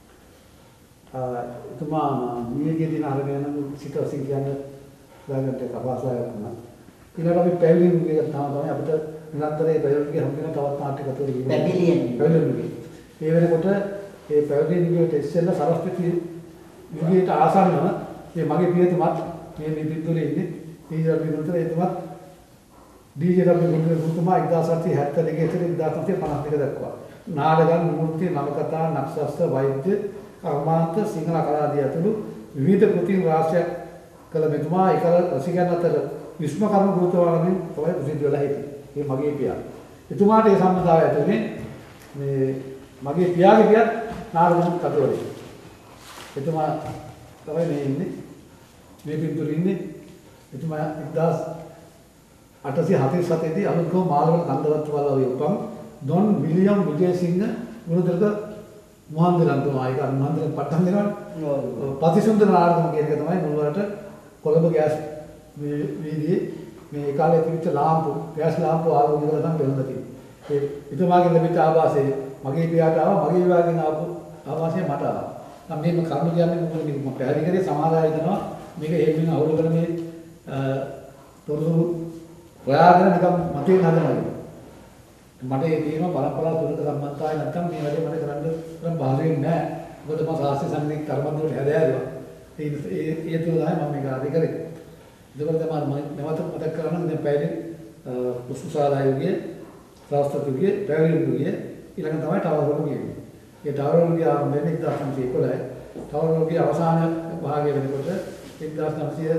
එතුමා නියගේ දින අරගෙන සිටවසින් කියන්නේ දාගන්ට කපාසාවක් වුණා. ඊළඟට අපි පැවිදි යුගය තමයි අපිට නිරන්තරයෙන් පැවිදිගේ හම්බෙන තවත් නාට්‍ය කතෝල ඉන්නේ. පැවිලියන්. පැවිදි. ඒ වෙනකොට ඒ පැවිදි යුගයට ඉස්සෙල්ලා සරස්වති යුගයට ආසන්නව මේ මගේ පියතුමත් මේ මේ පිටුලේ ඉන්නේ. ඊජර් පිටුලට එතුමත් ඩීජේ රබි ගුරුතුමා එක්දාස් අටසිය හැත්තෑ දෙකේ සිට එක්දාස් නවසිය පනස් දෙක දක්වා නාටක, නෘත්‍ය, නවකථා, නක්ෂත්‍ර, වෛද්‍ය, කර්මාන්ත, සිංහල කලා ආදී ඇතුළු විවිධ කෘති රාශියක් කළ මෙතුමා එකල රසිකයන් අතර විශ්වකර්ම ගුරුතුමාගෙන් තමයි ප්‍රසිද්ධ වෙලා හිටියේ. මේ මගේ පියා. එතුමාට ඒ සම්බන්ධතාවය ඇතුලේ මේ මගේ පියාගේ පියත් නාරද කතෝලික. එතුමා තමයි මේ ඉන්නේ. මේ පිටුර ඉන්නේ. එතුමා එක්දාස් අටසිය හතළිස් හතේ දී අලුත්කෝ මාළවල කන්දරත්තු වලවේ උපන් ඩොන් විලියම් විජේසිංහ ගුණතිලක මහන්දරන්තුමා ඒක මහන්දරන් පටන් දෙනවනේ. ප්‍රතිසුන්දර නාටකම කියන එක තමයි මුලවට කොළඹ ගෑස් වීදියේ මේ කාලේ තිබිච්ච ලාම්පු ගෑස් ලාම්පු ආලෝකය තමයි වෙනද තියෙන්නේ. ඒ එතුමාගේ ලැබිච්ච ආభాසය මගේ පියාට ආවා, මගේ විවාහයෙන් ආපු ආభాසය මට ආවා. නම් මේක කර්ම කියන්නේ මොකද මේක මම පැහැදිලි කරේ සමහර අය හිතනවා මේක හේමින් අවුලකට මේ තොරතුරු හොයාගෙන නිකන් මතේ හදනවා. මට ඒ තියෙනවා පරම්පරාව තුනක සම්බන්ධතාවය නැත්නම් මේ වැඩේ මට කරන්න කරන්න බාහිර වෙන්නේ නැහැ. මොකද මම ශාස්ත්‍රීය සංගීත කර්මන්ත වල හැදෑරුවා. ඒ ඒ ඒ තුල තමයි මම මේක ආදී කරේ. ඒකවල තමයි මම නැවත මතක් කරගන්න දැන් පැයදී පුස්තකාලය යුගයේ ශාස්ත්‍රීය යුගයේ පැවිදි යුගයේ ඊළඟ තමයි ටවර් යුගය. ඒ ටවර් යුගය ආරම්භ වෙන්නේ එක්දාස් නවසිය එකොළහයි. ටවර් යුගයේ අවසාන භාගය වෙනකොට එක්දාස් නවසිය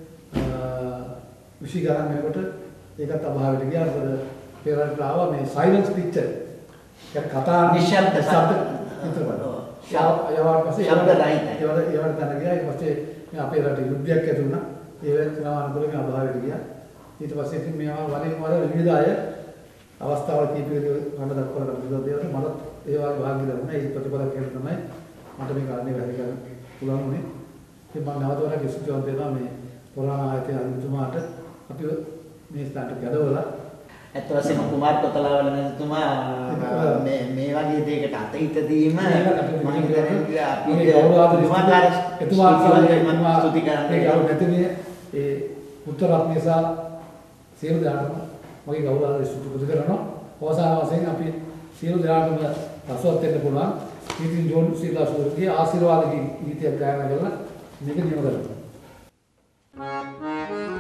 විසි ගණන් වෙනකොට ඒකත් අභාවයට ගියා. මොකද පෙරට ආවා මේ සයිලන්ස් පික්චර්. ඒක කතා නිශ්ශබ්ද ශබ්ද චිත්‍රපට. යවාට පස්සේ ශබ්ද රහිත. ඒවල ඒවට තන ගියා. ඊට පස්සේ මේ අපේ රටේ යුද්ධයක් ඇති වුණා. ඒ වෙලාව අනුකූලව මේ අභාවයට ගියා. ඊට පස්සේ ඉතින් මේවා වලින් වල විවිධ අය අවස්ථාවල කීපයකදී මම දක්වලා විවිධ දේවල් මට ඒ වගේ භාග්‍ය ලැබුණා. ඒ ප්‍රතිඵල කියන තමයි මට මේ කාරණේ වැඩි කරන්න පුළුවන් වුණේ. ඉතින් මම නැවතවරක් ස්තුතිවන්ත වෙනවා මේ පුරාණ ආයතන අධිපතිතුමාට අපි මේ ස්ථානට ගැදවලා ඇත්ත වශයෙන්ම කුමාර කොතලාවල නැතුමා මේ මේ වගේ දෙයකට අත හිත දීම මම හිතන්නේ අපි ගෞරවාද එතුමා ස්තුති කරන්නේ නැතිනේ ඒ උත්තරාත්මය සහ සියලු දෙනාටම මගේ ගෞරවාද ස්තුති කරනවා. අවසාන වශයෙන් අපි සියලු දෙනාටම රසවත් වෙන්න පුළුවන් ඉතින් ජෝන් සීලා සූර්යගේ ආශිර්වාද ගීතයක් ගායනා කරලා මේක නියම කරනවා.